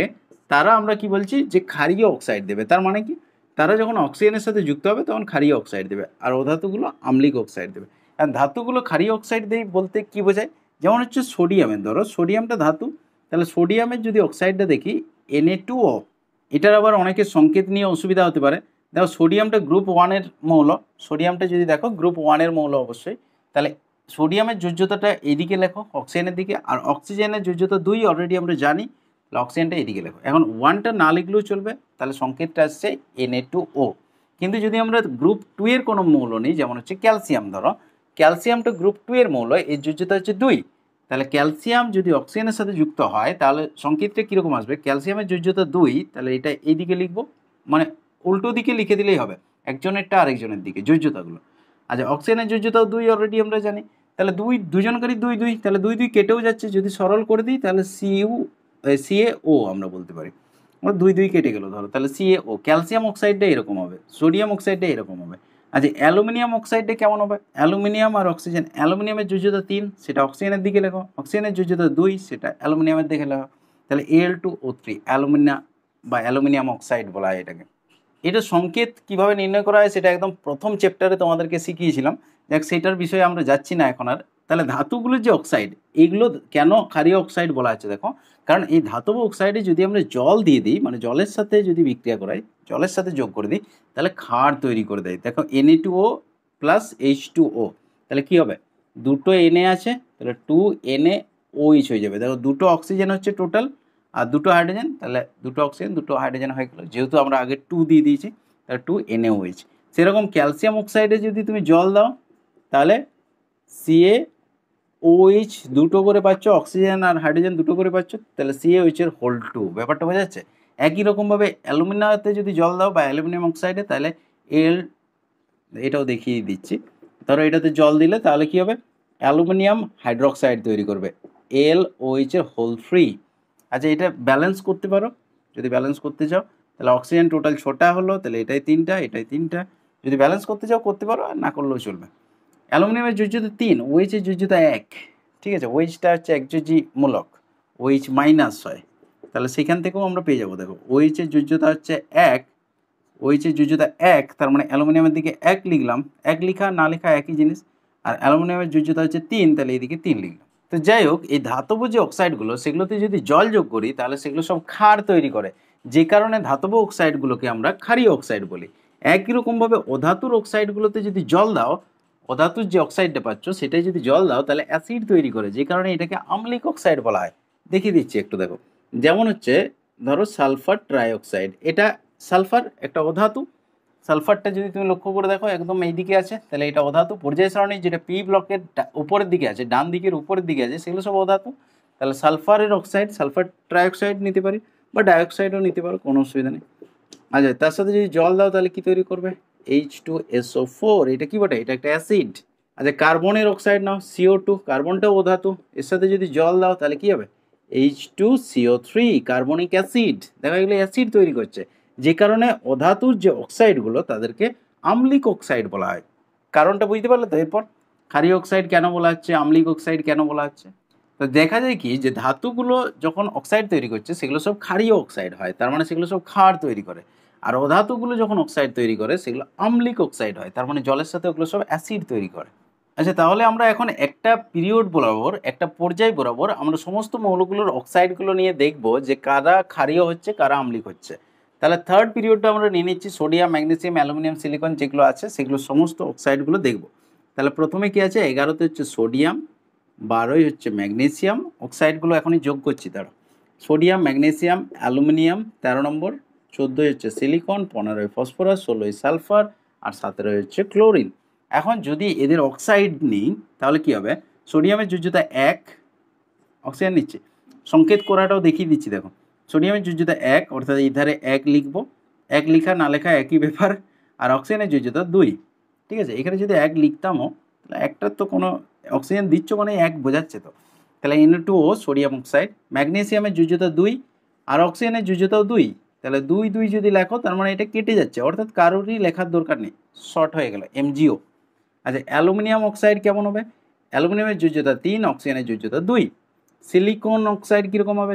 তারা আমরা কি বলছি যে ক্ষারীয় অক্সাইড দেবে। তার মানে কি, তারা যখন অক্সিজেনের সাথে যুক্ত হবে তখন ক্ষারীয় অক্সাইড দেবে, আর অধাতুগুলো আম্লিক অক্সাইড দেবে। আর ধাতুগুলো ক্ষারীয় অক্সাইড দেয় বলতে কি বোঝায়, যেমন হচ্ছে সোডিয়ামের, ধরো সোডিয়ামটা ধাতু, তাহলে সোডিয়ামের যদি অক্সাইডটা দেখি এন এ টু ও, এটার আবার অনেকের সংকেত নিয়ে অসুবিধা হতে পারে। দেখো সোডিয়ামটা গ্রুপ ওয়ানের মৌল, সোডিয়ামটা যদি দেখো গ্রুপ ওয়ানের মৌল অবশ্যই, তাহলে সোডিয়ামের যোজ্যতাটা এইদিকে লেখো অক্সিজেনের দিকে, আর অক্সিজেনের যোজ্যতা দুই অলরেডি আমরা জানি, তাহলে অক্সিজেনটা এইদিকে লেখো। এখন ওয়ানটা না লিখলেও চলবে, তাহলে সংকেতটা আসছে এন এ টু ও। কিন্তু যদি আমরা গ্রুপ টু এর কোনো মৌল নিই, যেমন হচ্ছে ক্যালসিয়াম, ধরো ক্যালসিয়ামটা গ্রুপ টু এর মৌল, এর যোজ্যতা হচ্ছে দুই, তাহলে ক্যালসিয়াম যদি অক্সিজেনের সাথে যুক্ত হয় তাহলে সংকেতটা কীরকম আসবে, ক্যালসিয়ামের যোজ্যতা দুই, তাহলে এটা এইদিকে লিখবো, মানে উল্টো দিকে লিখে দিলেই হবে, একজনেরটা আরেকজনের দিকে যোজ্যতাগুলো। আচ্ছা অক্সিজেনের যোজ্যতাও দুই অলরেডি আমরা জানি, তাহলে দুই দুজনকারই দুই দুই, তাহলে দুই দুই কেটেও যাচ্ছে, যদি সরল করে দিই তাহলে সিইউ সিএও আমরা বলতে পারি, আমরা দুই দুই কেটে গেল ধরো, তাহলে সিএও। ক্যালসিয়াম অক্সাইডটা এরকম হবে, সোডিয়াম অক্সাইডটা এরকম হবে। আচ্ছা অ্যালুমিনিয়াম অক্সাইডটা কেমন হবে, অ্যালুমিনিয়াম আর অক্সিজেন, অ্যালুমিনিয়ামের যোজ্যতা তিন, সেটা অক্সিজেনের দিকে লেখো, অক্সিজেনের যোজ্যতা দুই, সেটা অ্যালুমিনিয়ামের দিকে লেখো, তাহলে L two O three, aluminium বা অ্যালুমিনিয়াম অক্সাইড বলা হয় এটাকে। এটা সংকেত কিভাবে নির্ণয় করা হয় সেটা একদম প্রথম চ্যাপ্টারে তোমাদেরকে শিখিয়েছিলাম, দেখ সেটার বিষয়ে আমরা যাচ্ছি না এখন আর। তাহলে ধাতুগুলোর যে অক্সাইড, এইগুলো কেন ক্ষারীয় অক্সাইড বলা হচ্ছে দেখো, কারণ এই ধাতব অক্সাইডে যদি আমরা জল দিয়ে দিই, মানে জলের সাথে যদি বিক্রিয়া করাই, জলের সাথে যোগ করে দিই, তাহলে ক্ষার তৈরি করে দেয়। দেখো N A two O plus H two O, তাহলে কী হবে, দুটো এনএ আছে, তাহলে টু এনএ ওইচ হয়ে যাবে। দেখো দুটো অক্সিজেন হচ্ছে টোটাল, আর দুটো হাইড্রোজেন, তাহলে দুটো অক্সিজেন দুটো হাইড্রোজেন হয়ে গেলো, যেহেতু আমরা আগে টু দিয়ে দিয়েছি তাহলে টু এনএওএইচ। সেরকম ক্যালসিয়াম অক্সাইডে যদি তুমি জল দাও তাহলে সিএ ওইচ দুটো করে পাচ্ছ, অক্সিজেন আর হাইড্রোজেন দুটো করে পাচ্ছ, তাহলে সিএওইচের হোল টু, ব্যাপারটা বোঝা যাচ্ছে। একই রকমভাবে অ্যালুমিনিয়ামতে যদি জল দাও বা অ্যালুমিনিয়াম অক্সাইডে, তাহলে এল, এটাও দেখিয়ে দিচ্ছি, ধরো এটাতে জল দিলে তাহলে কী হবে, অ্যালুমিনিয়াম হাইড্রোক্সাইড তৈরি করবে, এল ওইচের হোল থ্রি। আচ্ছা এটা ব্যালেন্স করতে পারো, যদি ব্যালেন্স করতে চাও তাহলে অক্সিজেন টোটাল ছটা হলো, তাহলে এটাই তিনটা এটাই তিনটা, যদি ব্যালেন্স করতে চাও করতে পারো, আর না করলেও চলবে। অ্যালুমিনিয়ামের যোজ্যতা তিন, ওইচের যোজ্যতা এক, ঠিক আছে, ওইচটা হচ্ছে একযোজি মূলক, ওইচ মাইনাস হয়, তাহলে সেখান থেকেও আমরা পেয়ে যাবো। দেখো ওইচের যোজ্যতা হচ্ছে এক, ওইচের যোজ্যতা এক, তার মানে অ্যালুমিনিয়ামের দিকে এক লিখলাম, এক লিখা না লেখা একই জিনিস, আর অ্যালুমিনিয়ামের যোজ্যতা হচ্ছে তিন, তাহলে এইদিকে তিন লিখলাম। তো যাই হোক, এই ধাতব যে অক্সাইডগুলো সেগুলোতে যদি জল যোগ করি তাহলে সেগুলো সব ক্ষার তৈরি করে, যে কারণে ধাতব অক্সাইডগুলোকে আমরা ক্ষারীয় অক্সাইড বলি। একই রকমভাবে অধাতুর অক্সাইডগুলোতে যদি জল দাও, অধাতুর যে অক্সাইডটা পাচ্ছ সেটাই যদি জল দাও তাহলে অ্যাসিড তৈরি করে, যে কারণে এটাকে আম্লিক অক্সাইড বলা হয়। দেখিয়ে দিচ্ছি একটু, দেখো যেমন হচ্ছে ধরো সালফার ট্রাইঅক্সাইড, এটা সালফার একটা অধাতু, সালফারটা যদি তুমি লক্ষ্য করে দেখো একদম এইদিকে আছে, তাহলে এটা অধাতু। পর্যায় সারণী যেটা পি ব্লকের উপরের দিকে আছে, ডান দিকের উপরের দিকে আছে, সেগুলো সব অধাতু। তাহলে সালফারের অক্সাইড, সালফার ট্রাইঅক্সাইড নিতে পারি, বা ডাইঅক্সাইডও নিতে পারো, কোনো অসুবিধা নেই। আচ্ছা তার সাথে যদি জল দাও তাহলে কি তৈরি করবে, H two S O four, এটা কি বটে, এটা একটা অ্যাসিড। আচ্ছা কার্বনের অক্সাইড নাও, সিও টু, কার্বনটাও অধাতু, এর সাথে যদি জল দাও তাহলে কি হবে, H two CO three, carbonic acid. দেখা গেলে অ্যাসিড তৈরি করছে, যে কারণে অধাতুর যে অক্সাইডগুলো তাদেরকে আম্লিক অক্সাইড বলা হয়। কারণটা বুঝতে পারলে তো? এরপর ক্ষারীয় অক্সাইড কেন বলা হচ্ছে, আম্লিক অক্সাইড কেন বলা হচ্ছে, তো দেখা যায় কি যে ধাতুগুলো যখন অক্সাইড তৈরি করছে সেগুলো সব ক্ষারীয় অক্সাইড হয়, তার মানে সেগুলো সব ক্ষার তৈরি করে। আর অধাতুগুলো যখন অক্সাইড তৈরি করে সেগুলো আম্লিক অক্সাইড হয়, তার মানে জলের সাথে ওগুলো সব অ্যাসিড তৈরি করে। আচ্ছা তাহলে আমরা এখন একটা পিরিয়ড বরাবর, একটা পর্যায় বরাবর আমরা সমস্ত মৌলগুলোর অক্সাইডগুলো নিয়ে দেখব যে কারা ক্ষারীয় হচ্ছে কারা আম্লিক হচ্ছে। তাহলে থার্ড পিরিয়ডটা আমরা নিয়ে নিচ্ছি, সোডিয়াম, ম্যাগনেসিয়াম, অ্যালুমিনিয়াম, সিলিকন যেগুলো আছে সেগুলো সমস্ত অক্সাইডগুলো দেখব। তাহলে প্রথমে কি আছে, এগারোতে হচ্ছে সোডিয়াম, বারোই হচ্ছে ম্যাগনেসিয়াম, অক্সাইডগুলো এখনই যোগ করছি তারা, সোডিয়াম, ম্যাগনেসিয়াম, অ্যালুমিনিয়াম তেরো নম্বর, চোদ্দোই হচ্ছে সিলিকন, পনেরোই ফসফরাস, ষোলোই সালফার, আর সতেরোই হচ্ছে ক্লোরিন। এখন যদি এদের অক্সাইড নিই তাহলে কি হবে, সোডিয়ামের যোজ্যতা এক, অক্সিজেন নিচ্ছে, সংকেত করাটাও দেখিয়ে দিচ্ছি। দেখো সোডিয়ামের যোজ্যতা এক, অর্থাৎ এই ধারে এক লিখবো, এক লিখা না লেখা একই ব্যাপার, আর অক্সিজেনের যোজ্যতা দুই, ঠিক আছে। এখানে যদি এক লিখতামও তাহলে একটার তো কোনো অক্সিজেন দিচ্ছ মানে এক বোঝাচ্ছে তো, তাহলে N two O sodium oxide. ম্যাগনেসিয়ামের যোজ্যতা দুই, আর অক্সিজেনের যোজ্যতাও দুই, তাহলে দুই দুই যদি লেখো তার মানে এটা কেটে যাচ্ছে, অর্থাৎ কারোরই লেখার দরকার নেই, শর্ট হয়ে গেল এমজিও। আচ্ছা অ্যালুমিনিয়াম অক্সাইড কেমন হবে, অ্যালুমিনিয়ামের যোজ্যতা তিন, অক্সিজেনের যোজ্যতা দুই। সিলিকন অক্সাইড কীরকম হবে,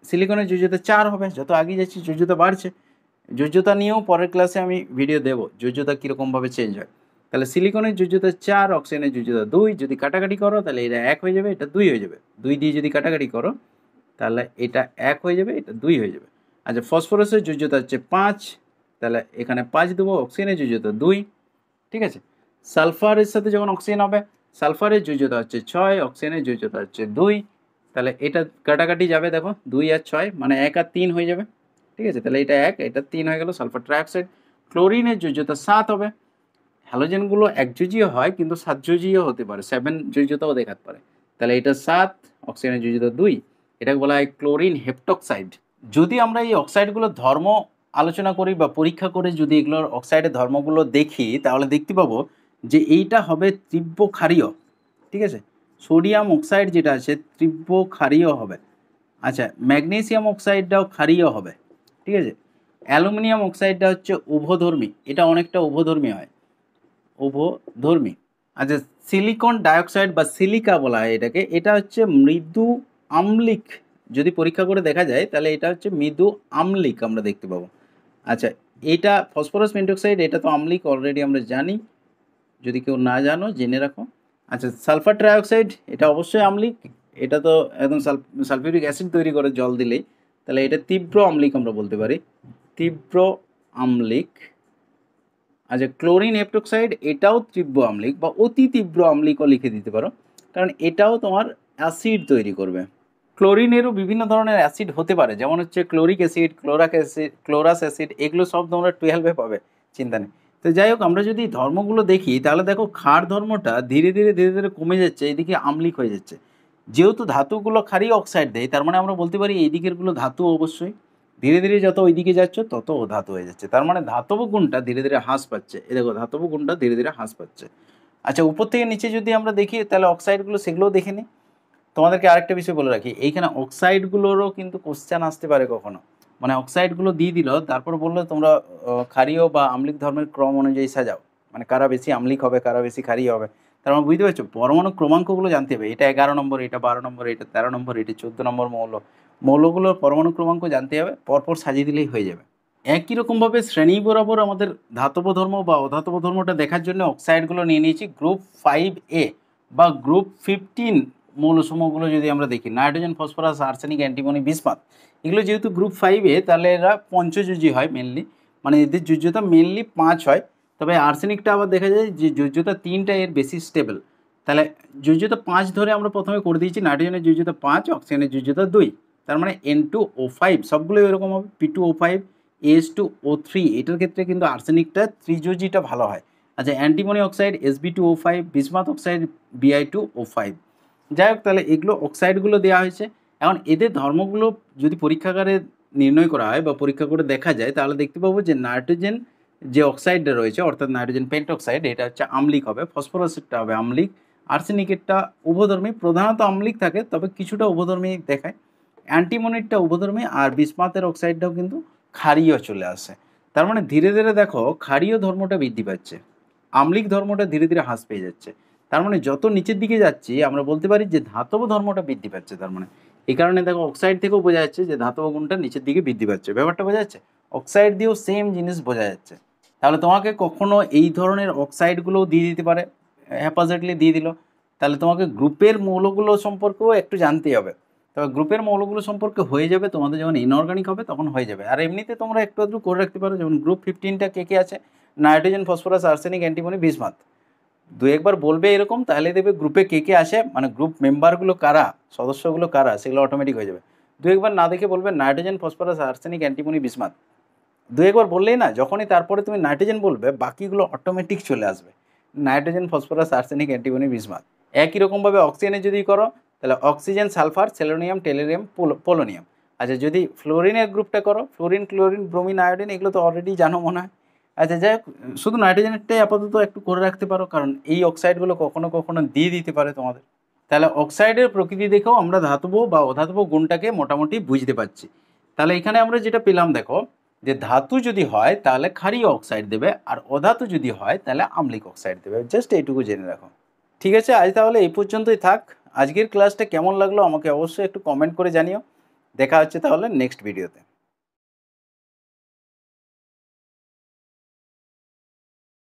সিলিকনের যোজ্যতা চার হবে, যত আগে যাচ্ছি যোজ্যতা বাড়ছে। যোজ্যতা নিয়েও পরের ক্লাসে আমি ভিডিও দেবো যোজ্যতা কীরকমভাবে চেঞ্জ হয়। তাহলে সিলিকনের যোজ্যতা চার, অক্সিজেনের যোজ্যতা দুই, যদি কাটাকাটি করো তাহলে এটা এক হয়ে যাবে, এটা দুই হয়ে যাবে, দুই দিয়ে যদি কাটাকাটি করো তাহলে এটা এক হয়ে যাবে, এটা দুই হয়ে যাবে। আচ্ছা, ফসফরাসের যোজ্যতা হচ্ছে পাঁচ, তাহলে এখানে পাঁচ দেবো, অক্সিজেনের যোজ্যতা দুই, ঠিক আছে। সালফারের সাথে যখন অক্সিজেন হবে, সালফারের যোজ্যতা হচ্ছে ছয়, অক্সিজেনের যোজ্যতা হচ্ছে দুই, তাহলে এটা কাটাকাটি যাবে, দেখো দুই আর ছয় মানে এক আর তিন হয়ে যাবে, ঠিক আছে। তাহলে এটা এক, এটা তিন হয়ে গেল সালফার ট্রাইঅক্সাইড। ক্লোরিনের যোজ্যতা সাত হবে। হ্যালোজেনগুলো একযোজীয় হয় কিন্তু সাতযোজীয় হতে পারে, সেভেন যোজ্যতাও দেখাতে পারে। তাহলে এটা সাত, অক্সিজেনের যোজ্যতা দুই, এটাকে বলা হয় ক্লোরিন হেপ্টক্সাইড। যদি আমরা এই অক্সাইডগুলোর ধর্ম আলোচনা করি বা পরীক্ষা করে যদি এগুলোর অক্সাইডের ধর্মগুলো দেখি, তাহলে দেখতে পাবো যে এইটা হবে তীব্র ক্ষারীয়, ঠিক আছে। সোডিয়াম অক্সাইড যেটা আছে তীব্র ক্ষারীয় হবে। আচ্ছা, ম্যাগনেসিয়াম অক্সাইডটাও ক্ষারীয় হবে, ঠিক আছে। অ্যালুমিনিয়াম অক্সাইডটা হচ্ছে উভধর্মী, এটা অনেকটা উভধর্মী হয়, উভধর্মী। আচ্ছা, সিলিকন ডাইঅক্সাইড বা সিলিকা বলা হয় এটাকে, এটা হচ্ছে মৃদু আম্লিক। যদি পরীক্ষা করে দেখা যায় তাহলে এটা হচ্ছে মৃদু আম্লিক আমরা দেখতে পাবো। আচ্ছা, এটা ফসফরাস পেন্টক্সাইড, এটা তো আম্লিক অলরেডি আমরা জানি, যদি কেউ না জানো জেনে রাখো। আচ্ছা, সালফার ট্রাইঅক্সাইড এটা অবশ্যই আম্লিক, এটা তো একদম সালফিউরিক অ্যাসিড তৈরি করে জল দিলেই, তাহলে এটা তীব্র আম্লিক আমরা বলতে পারি, তীব্র আম্লিক। আচ্ছা, ক্লোরিন হেপ্টক্সাইড এটাও তীব্র আম্লিক বা অতি তীব্র আম্লিকও লিখে দিতে পারো, কারণ এটাও তোমার অ্যাসিড তৈরি করবে। ক্লোরিনেরও বিভিন্ন ধরনের অ্যাসিড হতে পারে, যেমন হচ্ছে ক্লোরিক অ্যাসিড, ক্লোরাক অ্যাসিড, ক্লোরাস অ্যাসিড, এগুলো সব তোমরা টুয়েলভে পাবে, চিন্তা নেই। তো যাই হোক, আমরা যদি ধর্মগুলো দেখি তাহলে দেখো ক্ষার ধর্মটা ধীরে ধীরে ধীরে ধীরে কমে যাচ্ছে, এইদিকে আম্লিক হয়ে যাচ্ছে। যেহেতু ধাতুগুলো ক্ষারীয় অক্সাইড দেয়, তার মানে আমরা বলতে পারি এই দিকেরগুলো ধাতু অবশ্যই, ধীরে ধীরে যত ওইদিকে যাচ্ছ তত ধাতু হয়ে যাচ্ছে, তার মানে ধাতব গুণটা ধীরে ধীরে হ্রাস পাচ্ছে। এ দেখো ধাতব গুণটা ধীরে ধীরে হ্রাস পাচ্ছে। আচ্ছা, উপর থেকে নিচে যদি আমরা দেখি তাহলে অক্সাইডগুলো সেগুলোও দেখে নিই। তোমাদেরকে আরেকটা বিষয় বলে রাখি, এইখানে অক্সাইডগুলোরও কিন্তু কোশ্চেন আসতে পারে কখনো, মানে অক্সাইডগুলো দিয়ে দিল, তারপর বললো তোমরা ক্ষারীয় বা আম্লিক ধর্মের ক্রম অনুযায়ী সাজাও, মানে কারা বেশি আম্লিক হবে কারা বেশি ক্ষারীয় হবে। তার মানে বুঝতে পারছো, পরমাণু ক্রমাঙ্কগুলো জানতে হবে, এটা এগারো নম্বর, এটা বারো নম্বর, এটা তেরো নম্বর, এটা চোদ্দো নম্বর মৌল, মৌলগুলোর পরমাণু ক্রমাঙ্ক জানতে হবে, পরপর সাজিয়ে দিলেই হয়ে যাবে। একই রকমভাবে শ্রেণী বরাবর আমাদের ধাতব ধর্ম বা অধাতব ধর্মটা দেখার জন্য অক্সাইডগুলো নিয়ে নিয়েছি গ্রুপ ফাইভ এ বা গ্রুপ ফিফটিন মৌলসমূহগুলো যদি আমরা দেখি, nitrogen, phosphorus, arsenic, antimony, bismuth, এগুলো যেহেতু গ্রুপ ফাইভে তাহলে এরা পঞ্চযোজী হয় মেনলি, মানে এদের যোজ্যতা মেনলি পাঁচ হয়। তবে আর্সেনিকটা আবার দেখা যায় যে যোজ্যতা তিনটা এর বেশি স্টেবল, তাহলে যোজ্যতা পাঁচ ধরে আমরা প্রথমে করে দিয়েছি, নাইট্রোজেনের যোজ্যতা পাঁচ, অক্সিজেনের যোজ্যতা দুই, তার মানে এন টু ও ফাইভ সবগুলো এরকম হবে, P two O five, S two O three, এটার ক্ষেত্রে কিন্তু আর্সেনিকটা ত্রিযোজীটা ভালো হয়। আচ্ছা, antimony oxide S B two O five, bismuth oxide BI two O five. যাই হোক, তাহলে এগুলো অক্সাইডগুলো দেওয়া হয়েছে। এখন এদের ধর্মগুলো যদি পরীক্ষাগারে নির্ণয় করা হয় বা পরীক্ষা করে দেখা যায়, তাহলে দেখতে পাবো যে নাইট্রোজেন যে অক্সাইডটা রয়েছে অর্থাৎ নাইট্রোজেন পেন্টক্সাইড, এটা হচ্ছে আম্লিক হবে, ফসফরাসেরটা হবে আম্লিক, আর্সেনিকেরটা উভধর্মী, প্রধানত আম্লিক থাকে তবে কিছুটা উভধর্মী দেখায়, অ্যান্টিমনিরটা উভধর্মী, আর বিসমাথের অক্সাইডটাও কিন্তু ক্ষারীয় চলে আসে। তার মানে ধীরে ধীরে দেখো ক্ষারীয় ধর্মটা বৃদ্ধি পাচ্ছে, আম্লিক ধর্মটা ধীরে ধীরে হ্রাস পেয়ে যাচ্ছে। তার মানে যত নিচের দিকে যাচ্ছি আমরা বলতে পারি যে ধাতব ধর্মটা বৃদ্ধি পাচ্ছে। তার মানে এই কারণে দেখো অক্সাইড থেকেও বোঝা যাচ্ছে যে ধাতব গুণটা নিচের দিকে বৃদ্ধি পাচ্ছে, ব্যাপারটা বোঝা যাচ্ছে। অক্সাইড দিয়েও সেম জিনিস বোঝা যাচ্ছে। তাহলে তোমাকে কখনো এই ধরনের অক্সাইডগুলোও দিয়ে দিতে পারে, হ্যাপাজেটলি দিয়ে দিল, তাহলে তোমাকে গ্রুপের মৌলগুলো সম্পর্কেও একটু জানতেই হবে। তবে গ্রুপের মৌলগুলো সম্পর্কে হয়ে যাবে তোমাদের যখন ইনঅর্গানিক হবে তখন হয়ে যাবে। আর এমনিতে তোমরা একটু আধটু করে রাখতে পারো, যেমন গ্রুপ ফিফটিনটা কে কে আছে, nitrogen, phosphorus, arsenic, antimony, bismuth. দু একবার বলবে এরকম, তাহলে দেখবে গ্রুপে কে কে আসে, মানে গ্রুপ মেম্বারগুলো কারা, সদস্যগুলো কারা, সেগুলো অটোমেটিক হয়ে যাবে। দু একবার না দেখে বলবে nitrogen, phosphorus, arsenic, antimony, bismuth. দু একবার বললেই না, যখনই তারপরে তুমি নাইট্রোজেন বলবে বাকিগুলো অটোমেটিক চলে আসবে, nitrogen, phosphorus, arsenic, antimony, bismuth. একই রকমভাবে অক্সিজেনে যদি করো তাহলে oxygen, sulphur, selenium, tellurium, polonium. আচ্ছা, যদি ফ্লোরিনের গ্রুপটা করো, ফ্লোরিন, ক্লোরিন, ব্রোমিন, আয়োডিন, এগুলো তো অলরেডি জানো মনে হয়। আচ্ছা, যাই হোক, শুধু নাইট্রোজেনেরটাই আপাতত একটু করে রাখতে পারো, কারণ এই অক্সাইডগুলো কখনো কখনো দিয়ে দিতে পারে তোমাদের। তাহলে অক্সাইডের প্রকৃতি দেখেও আমরা ধাতব বা অধাতব গুণটাকে মোটামুটি বুঝতে পারছি। তাহলে এখানে আমরা যেটা পেলাম দেখো, যে ধাতু যদি হয় তাহলে ক্ষারীয় অক্সাইড দেবে, আর অধাতু যদি হয় তাহলে আম্লিক অক্সাইড দেবে, জাস্ট এইটুকু জেনে রাখো। ঠিক আছে, আজ তাহলে এই পর্যন্তই থাক। আজকের ক্লাসটা কেমন লাগলো আমাকে অবশ্যই একটু কমেন্ট করে জানিও। দেখা হচ্ছে তাহলে নেক্সট ভিডিওতে।